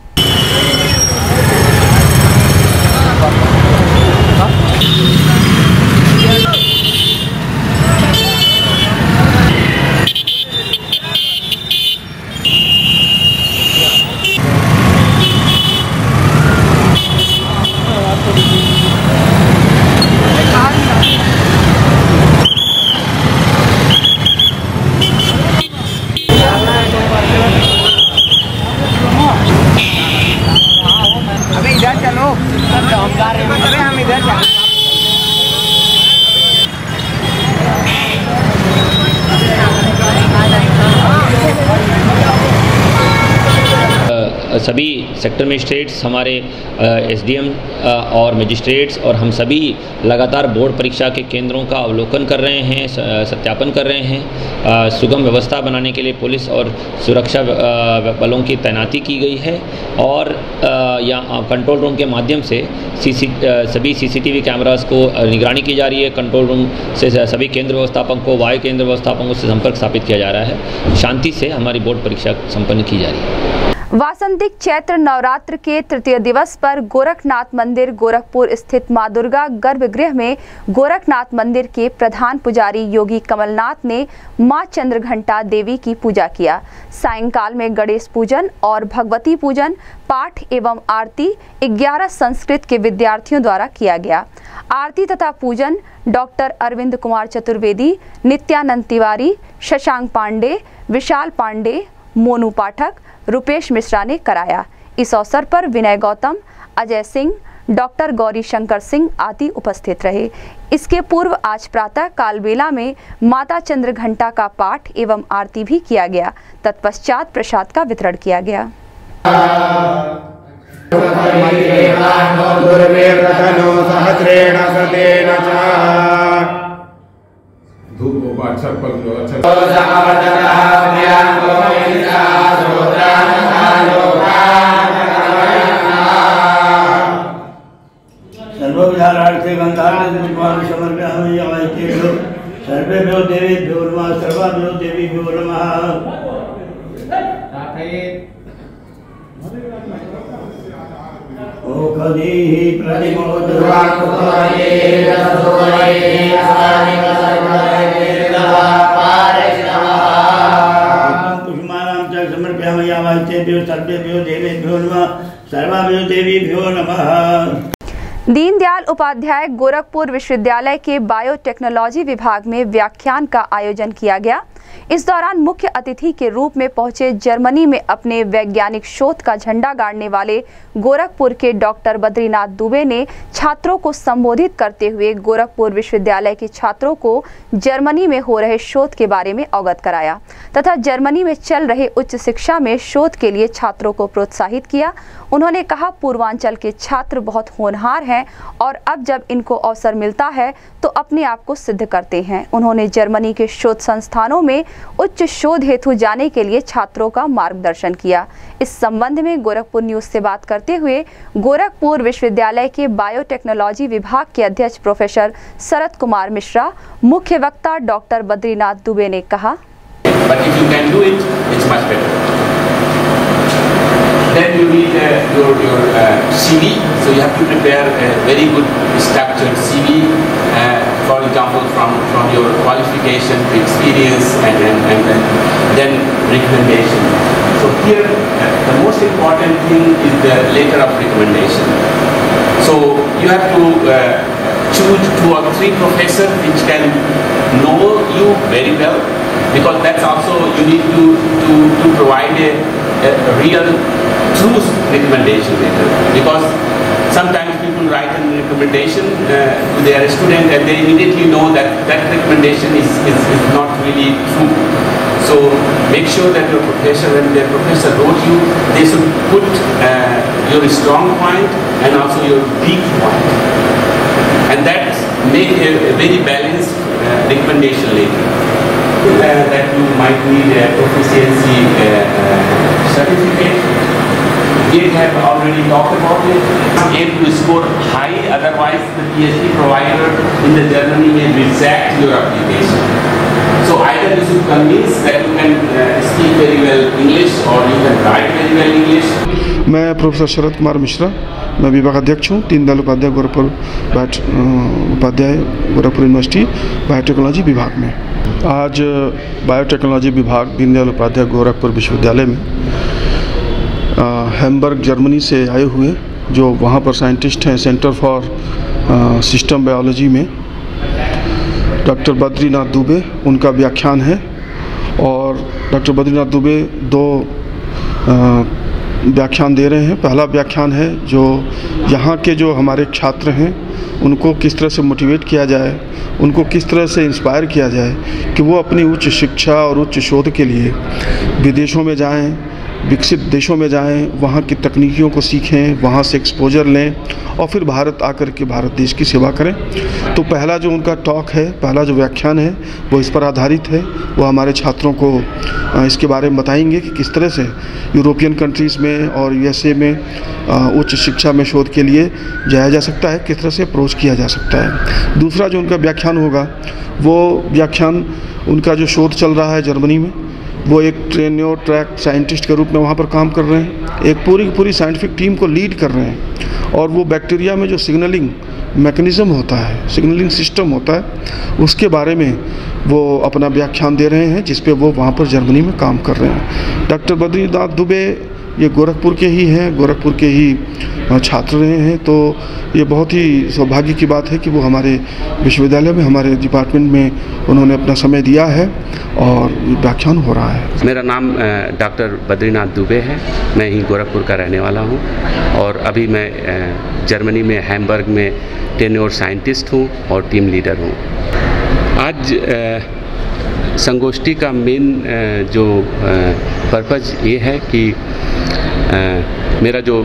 सभी सेक्टर मजिस्ट्रेट्स, हमारे SDM और मजिस्ट्रेट्स और हम सभी लगातार बोर्ड परीक्षा के केंद्रों का अवलोकन कर रहे हैं, सत्यापन कर रहे हैं। सुगम व्यवस्था बनाने के लिए पुलिस और सुरक्षा बलों की तैनाती की गई है और यहाँ कंट्रोल रूम के माध्यम से सभी CCTV कैमरास को निगरानी की जा रही है। कंट्रोल रूम से सभी केंद्र व्यवस्थापकों, वायु केंद्र व्यवस्थापकों से संपर्क स्थापित किया जा रहा है। शांति से हमारी बोर्ड परीक्षा संपन्न की जा रही है। वासंतिक चैत्र नवरात्र के तृतीय दिवस पर गोरखनाथ मंदिर गोरखपुर स्थित मां दुर्गा गर्भगृह में गोरखनाथ मंदिर के प्रधान पुजारी योगी कमलनाथ ने मां चंद्रघंटा देवी की पूजा किया। सायंकाल में गणेश पूजन और भगवती पूजन, पाठ एवं आरती 11 संस्कृत के विद्यार्थियों द्वारा किया गया। आरती तथा पूजन डॉक्टर अरविंद कुमार चतुर्वेदी, नित्यानंद तिवारी, शशांक पांडे, विशाल पांडे, मोनू पाठक, रुपेश मिश्रा ने कराया। इस अवसर पर विनय गौतम, अजय सिंह, डॉक्टर गौरी शंकर सिंह आदि उपस्थित रहे। इसके पूर्व आज प्रातः काल बेला में माता चंद्रघंटा का पाठ एवं आरती भी किया गया। तत्पश्चात प्रसाद का वितरण किया गया। सर्वविधारार्थे गंगार्थे समर्पयामि सर्वेभ्यो देवेभ्यो नमः सर्वाभ्यो देवीभ्यो नमः। ओकदीहि प्रतिमोदवाकुतये रसोये सानिक सर्वदेवतापारैस्तमः पुष्पमालां च समर्पयामि सर्वेभ्यो देवेभ्यो नमः सर्वाभ्यो देवीभ्यो नमः। दीनदयाल उपाध्याय गोरखपुर विश्वविद्यालय के बायोटेक्नोलॉजी विभाग में व्याख्यान का आयोजन किया गया। इस दौरान मुख्य अतिथि के रूप में पहुंचे जर्मनी में अपने वैज्ञानिक शोध का झंडा गाड़ने वाले गोरखपुर के डॉक्टर बद्रीनाथ दुबे ने छात्रों को संबोधित करते हुए गोरखपुर विश्वविद्यालय के छात्रों को जर्मनी में हो रहे शोध के बारे में अवगत कराया तथा जर्मनी में चल रहे उच्च शिक्षा में शोध के लिए छात्रों को प्रोत्साहित किया। उन्होंने कहा, पूर्वांचल के छात्र बहुत होनहार हैं और अब जब इनको अवसर मिलता है तो अपने आप को सिद्ध करते हैं। उन्होंने जर्मनी के शोध संस्थानों में उच्च शोध हेतु जाने के लिए छात्रों का मार्गदर्शन किया। इस संबंध में गोरखपुर न्यूज से बात करते हुए गोरखपुर विश्वविद्यालय के बायोटेक्नोलॉजी विभाग के अध्यक्ष प्रोफेसर शरद कुमार मिश्रा, मुख्य वक्ता डॉक्टर बद्रीनाथ दुबे ने कहा, Then you need your CV, so you have to prepare a very good structured CV, for example from your qualification, experience, and then recommendation. So here the most important thing is the letter of recommendation. So you have to choose 2 or 3 professors which can know you very well, because that's also you need to provide a real truth recommendation letter, because sometimes people write a recommendation to their student and they immediately know that recommendation is not really true. So make sure that your professor, when their professor wrote you, they should put your strong point and also your weak point, and that make a very balanced recommendation letter. That you might need a proficiency certificate. We have already talked about it. Aim to score high, otherwise the PhD provider in the Germany may reject your application. So either you should convince that you can speak very well English or you can write very well English. मैं professor Sharad Kumar Mishra, मैं विभागाध्यक्ष हूँ Deendayal Upadhyay Gorakhpur university biotechnology विभाग में। आज biotechnology विभाग दीनदयाल उपाध्याय गोरखपुर विश्वविद्यालय में हैम्बर्ग जर्मनी से आए हुए जो वहाँ पर साइंटिस्ट हैं सेंटर फॉर सिस्टम बायोलॉजी में, डॉक्टर बद्रीनाथ दुबे, उनका व्याख्यान है। और डॉक्टर बद्रीनाथ दुबे 2 व्याख्यान दे रहे हैं। पहला व्याख्यान है जो यहाँ के जो हमारे छात्र हैं उनको किस तरह से मोटिवेट किया जाए, उनको किस तरह से इंस्पायर किया जाए कि वो अपनी उच्च शिक्षा और उच्च शोध के लिए विदेशों में जाएं, विकसित देशों में जाएं, वहाँ की तकनीकियों को सीखें, वहाँ से एक्सपोजर लें और फिर भारत आकर के भारत देश की सेवा करें। तो पहला जो उनका टॉक है, पहला जो व्याख्यान है वो इस पर आधारित है। वो हमारे छात्रों को इसके बारे में बताएंगे कि किस तरह से यूरोपियन कंट्रीज़ में और USA में उच्च शिक्षा में शोध के लिए जाया जा सकता है, किस तरह से अप्रोच किया जा सकता है। दूसरा जो उनका व्याख्यान होगा वो व्याख्यान उनका जो शोध चल रहा है जर्मनी में, वो एक टेन्योर ट्रैक साइंटिस्ट के रूप में वहाँ पर काम कर रहे हैं, एक पूरी साइंटिफिक टीम को लीड कर रहे हैं। और वो बैक्टीरिया में जो सिग्नलिंग मैकेनिज़्म होता है, सिग्नलिंग सिस्टम होता है, उसके बारे में वो अपना व्याख्यान दे रहे हैं, जिस पे वो वहाँ पर जर्मनी में काम कर रहे हैं। डॉक्टर बद्रीनाथ दुबे ये गोरखपुर के ही हैं, गोरखपुर के ही छात्र रहे हैं। तो ये बहुत ही सौभाग्य की बात है कि वो हमारे विश्वविद्यालय में, हमारे डिपार्टमेंट में उन्होंने अपना समय दिया है और व्याख्यान हो रहा है। मेरा नाम डॉक्टर बद्रीनाथ दुबे है, मैं ही गोरखपुर का रहने वाला हूँ और अभी मैं जर्मनी में हैम्बर्ग में टेन्योर साइंटिस्ट हूँ और टीम लीडर हूँ। आज संगोष्ठी का मेन जो पर्पज़ ये है कि मेरा जो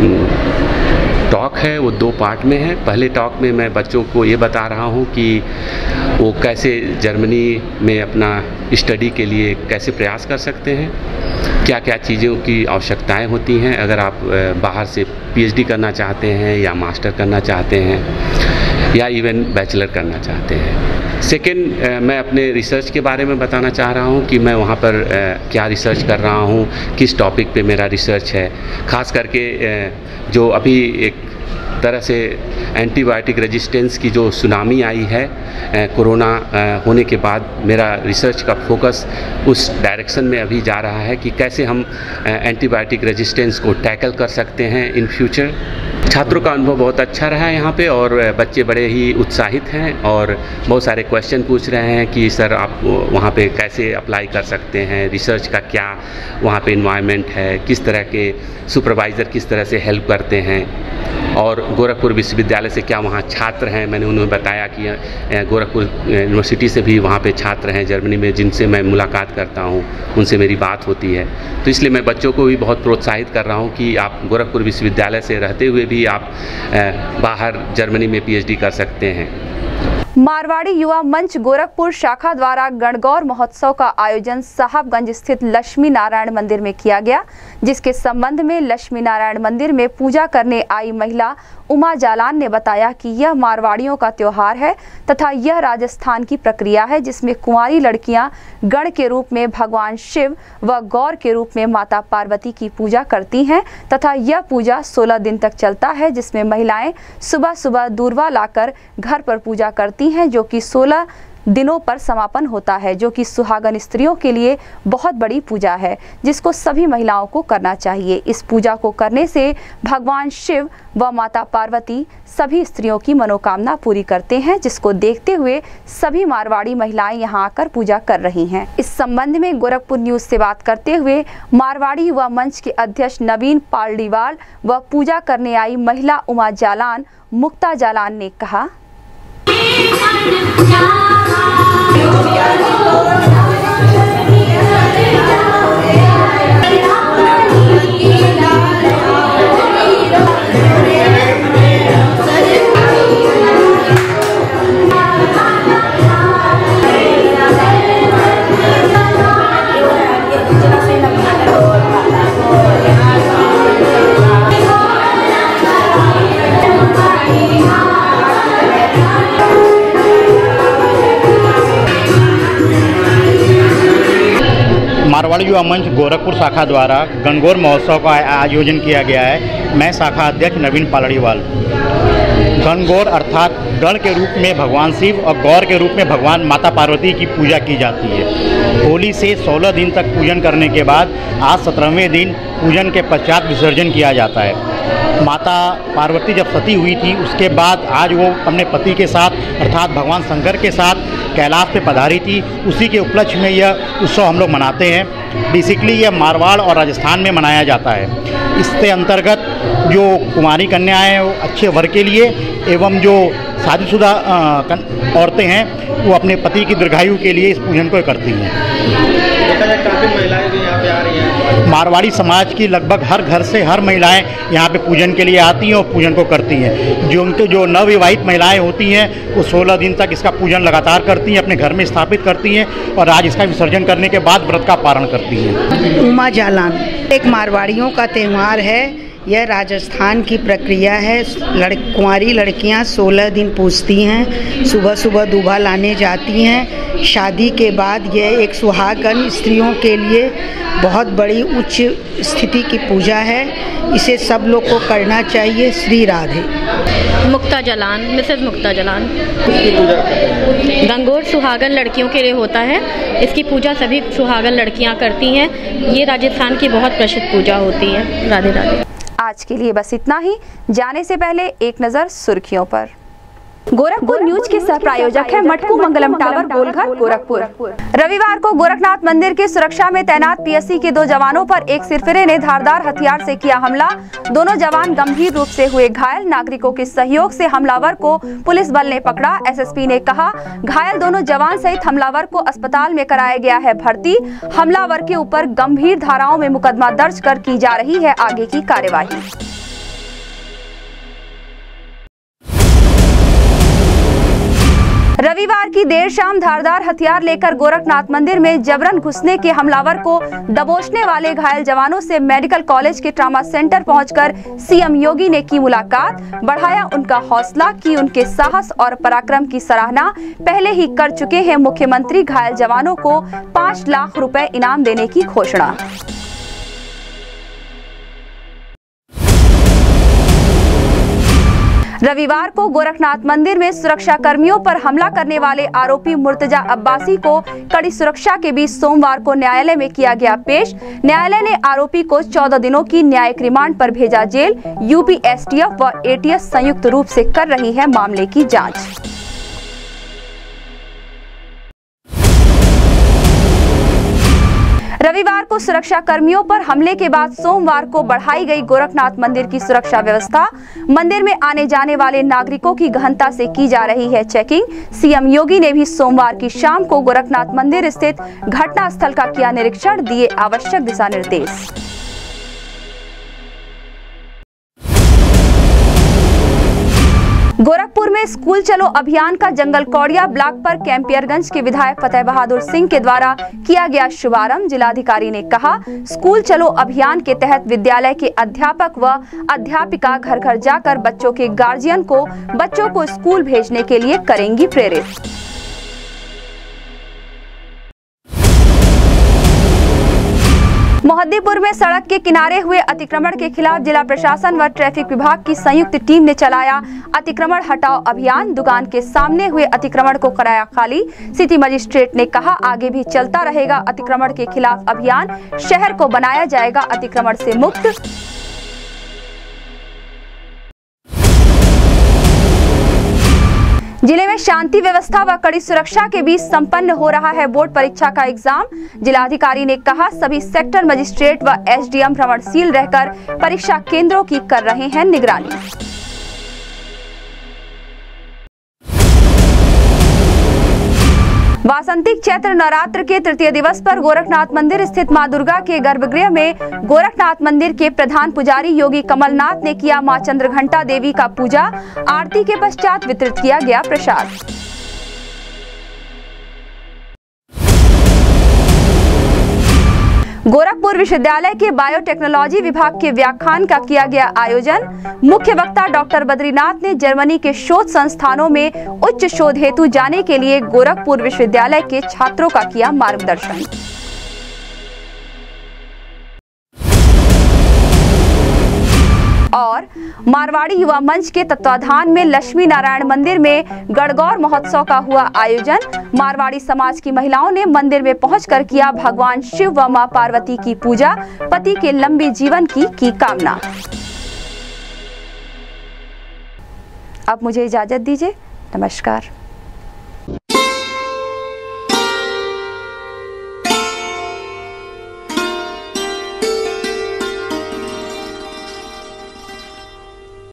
टॉक है वो 2 पार्ट में है। पहले टॉक में मैं बच्चों को ये बता रहा हूँ कि वो कैसे जर्मनी में अपना स्टडी के लिए कैसे प्रयास कर सकते हैं, क्या क्या चीज़ों की आवश्यकताएं होती हैं अगर आप बाहर से PhD करना चाहते हैं या मास्टर करना चाहते हैं या इवन बैचलर करना चाहते हैं। सेकेंड, मैं अपने रिसर्च के बारे में बताना चाह रहा हूँ कि मैं वहाँ पर क्या रिसर्च कर रहा हूँ, किस टॉपिक पे मेरा रिसर्च है। ख़ास करके जो अभी एक तरह से एंटीबायोटिक रेजिस्टेंस की जो सुनामी आई है कोरोना होने के बाद, मेरा रिसर्च का फोकस उस डायरेक्शन में अभी जा रहा है कि कैसे हम एंटीबायोटिक रेजिस्टेंस को टैकल कर सकते हैं इन फ्यूचर। छात्रों का अनुभव बहुत अच्छा रहा है यहाँ पे, और बच्चे बड़े ही उत्साहित हैं और बहुत सारे क्वेश्चन पूछ रहे हैं कि सर आप वहाँ पे कैसे अप्लाई कर सकते हैं, रिसर्च का क्या वहाँ पे इन्वायरमेंट है, किस तरह के सुपरवाइज़र किस तरह से हेल्प करते हैं, और गोरखपुर विश्वविद्यालय से क्या वहाँ छात्र हैं। मैंने उन्हें बताया कि गोरखपुर यूनिवर्सिटी से भी वहाँ पे छात्र हैं जर्मनी में, जिनसे मैं मुलाकात करता हूँ, उनसे मेरी बात होती है। तो इसलिए मैं बच्चों को भी बहुत प्रोत्साहित कर रहा हूँ कि आप गोरखपुर विश्वविद्यालय से रहते हुए भी आप बाहर जर्मनी में पीएचडी कर सकते हैं। मारवाड़ी युवा मंच गोरखपुर शाखा द्वारा गणगौर महोत्सव का आयोजन साहबगंज स्थित लक्ष्मी नारायण मंदिर में किया गया, जिसके संबंध में लक्ष्मी नारायण मंदिर में पूजा करने आई महिला उमा जालान ने बताया कि यह मारवाड़ियों का त्योहार है तथा यह राजस्थान की प्रक्रिया है, जिसमें कुंवारी लड़कियां गण के रूप में भगवान शिव व गौर के रूप में माता पार्वती की पूजा करती हैं तथा यह पूजा 16 दिन तक चलता है, जिसमें महिलाएं सुबह सुबह दूर्वा लाकर घर पर पूजा करती हैं, जो कि 16 दिनों पर समापन होता है, जो कि सुहागन स्त्रियों के लिए बहुत बड़ी पूजा है, जिसको सभी महिलाओं को करना चाहिए। इस पूजा को करने से भगवान शिव व माता पार्वती सभी स्त्रियों की मनोकामना पूरी करते हैं, जिसको देखते हुए सभी मारवाड़ी महिलाएं यहां आकर पूजा कर रही हैं। इस संबंध में गोरखपुर न्यूज से बात करते हुए मारवाड़ी युवा मंच के अध्यक्ष नवीन पालडीवाल व पूजा करने आई महिला उमा जालान मुक्ता जालान ने कहा, मारवाड़ी युवा मंच गोरखपुर शाखा द्वारा गणगौर महोत्सव का आयोजन किया गया है। मैं शाखा अध्यक्ष नवीन पालड़ीवाल। गणगौर अर्थात गण के रूप में भगवान शिव और गौर के रूप में भगवान माता पार्वती की पूजा की जाती है। होली से 16 दिन तक पूजन करने के बाद आज 17वें दिन पूजन के पश्चात विसर्जन किया जाता है। माता पार्वती जब सती हुई थी उसके बाद आज वो अपने पति के साथ अर्थात भगवान शंकर के साथ कैलाश पे पधारी थी, उसी के उपलक्ष्य में यह उत्सव हम लोग मनाते हैं। बेसिकली यह मारवाड़ और राजस्थान में मनाया जाता है। इसके अंतर्गत जो कुमारी कन्याएं हैं वो अच्छे वर के लिए एवं जो शादीशुदा औरतें हैं वो अपने पति की दीर्घायु के लिए इस पूजन को करती हैं। काफ़ी महिलाएं भी यहाँ पे आ रही हैं। मारवाड़ी समाज की लगभग हर घर से हर महिलाएं यहाँ पे पूजन के लिए आती हैं और पूजन को करती हैं। जो उनके जो नवविवाहित महिलाएं होती हैं वो 16 दिन तक इसका पूजन लगातार करती हैं, अपने घर में स्थापित करती हैं और आज इसका विसर्जन करने के बाद व्रत का पारण करती हैं। उमा जालान एक मारवाड़ियों का त्यौहार है। यह राजस्थान की प्रक्रिया है। कुंवारी लड़कियां 16 दिन पूजती हैं, सुबह सुबह दूल्हा लाने जाती हैं। शादी के बाद यह एक सुहागन स्त्रियों के लिए बहुत बड़ी उच्च स्थिति की पूजा है। इसे सब लोग को करना चाहिए। श्री राधे। मुक्ता जालान, मिसेस मुक्ता जालान। गणगौर सुहागन लड़कियों के लिए होता है। इसकी पूजा सभी सुहागन लड़कियां करती हैं। ये राजस्थान की बहुत प्रसिद्ध पूजा होती है। राधे राधे। आज के लिए बस इतना ही। जाने से पहले एक नजर सुर्खियों पर। गोरखपुर न्यूज के सह प्रायोजक है मटकू मंगलम टावर गोलघर गोरखपुर। रविवार को गोरखनाथ मंदिर की सुरक्षा में तैनात पीएससी के 2 जवानों पर एक सिरफिरे ने धारदार हथियार से किया हमला। दोनों जवान गंभीर रूप से हुए घायल। नागरिकों के सहयोग से हमलावर को पुलिस बल ने पकड़ा। एसएसपी ने कहा घायल दोनों जवान सहित हमलावर को अस्पताल में कराया गया है भर्ती। हमलावर के ऊपर गंभीर धाराओं में मुकदमा दर्ज कर की जा रही है आगे की कार्यवाही। रविवार की देर शाम धारदार हथियार लेकर गोरखनाथ मंदिर में जबरन घुसने के हमलावर को दबोचने वाले घायल जवानों से मेडिकल कॉलेज के ट्रॉमा सेंटर पहुंचकर सीएम योगी ने की मुलाकात। बढ़ाया उनका हौसला, की उनके साहस और पराक्रम की सराहना। पहले ही कर चुके हैं मुख्यमंत्री घायल जवानों को 5 लाख रुपए इनाम देने की घोषणा। रविवार को गोरखनाथ मंदिर में सुरक्षा कर्मियों पर हमला करने वाले आरोपी मुर्तजा अब्बासी को कड़ी सुरक्षा के बीच सोमवार को न्यायालय में किया गया पेश। न्यायालय ने आरोपी को 14 दिनों की न्यायिक रिमांड पर भेजा जेल। यूपी एसटीएफ व एटीएस संयुक्त रूप से कर रही है मामले की जांच। रविवार को सुरक्षा कर्मियों पर हमले के बाद सोमवार को बढ़ाई गई गोरखनाथ मंदिर की सुरक्षा व्यवस्था। मंदिर में आने जाने वाले नागरिकों की गहनता से की जा रही है चेकिंग। सीएम योगी ने भी सोमवार की शाम को गोरखनाथ मंदिर स्थित घटना स्थल का किया निरीक्षण, दिए आवश्यक दिशा निर्देश। गोरखपुर में स्कूल चलो अभियान का जंगल कौड़िया ब्लॉक पर कैंपियरगंज के विधायक फतेह बहादुर सिंह के द्वारा किया गया शुभारंभ। जिलाधिकारी ने कहा, स्कूल चलो अभियान के तहत विद्यालय के अध्यापक व अध्यापिका घर घर जाकर बच्चों के गार्जियन को बच्चों को स्कूल भेजने के लिए करेंगी प्रेरित। मोहद्दीपुर में सड़क के किनारे हुए अतिक्रमण के खिलाफ जिला प्रशासन व ट्रैफिक विभाग की संयुक्त टीम ने चलाया अतिक्रमण हटाओ अभियान। दुकान के सामने हुए अतिक्रमण को कराया खाली। सिटी मजिस्ट्रेट ने कहा, आगे भी चलता रहेगा अतिक्रमण के खिलाफ अभियान। शहर को बनाया जाएगा अतिक्रमण से मुक्त। जिले में शांति व्यवस्था व कड़ी सुरक्षा के बीच संपन्न हो रहा है बोर्ड परीक्षा का एग्जाम। जिलाधिकारी ने कहा, सभी सेक्टर मजिस्ट्रेट व एसडीएम भ्रमणशील रहकर परीक्षा केंद्रों की कर रहे हैं निगरानी। वासंतिक चैत्र नवरात्र के तृतीय दिवस पर गोरखनाथ मंदिर स्थित मां दुर्गा के गर्भगृह में गोरखनाथ मंदिर के प्रधान पुजारी योगी कमलनाथ ने किया मां चंद्रघंटा देवी का पूजा। आरती के पश्चात वितरित किया गया प्रसाद। गोरखपुर विश्वविद्यालय के बायोटेक्नोलॉजी विभाग के व्याख्यान का किया गया आयोजन। मुख्य वक्ता डॉक्टर बद्रीनाथ ने जर्मनी के शोध संस्थानों में उच्च शोध हेतु जाने के लिए गोरखपुर विश्वविद्यालय के छात्रों का किया मार्गदर्शन। और मारवाड़ी युवा मंच के तत्वाधान में लक्ष्मी नारायण मंदिर में गणगौर महोत्सव का हुआ आयोजन। मारवाड़ी समाज की महिलाओं ने मंदिर में पहुंचकर किया भगवान शिव व मां पार्वती की पूजा, पति के लंबे जीवन की कामना। अब मुझे इजाजत दीजिए, नमस्कार।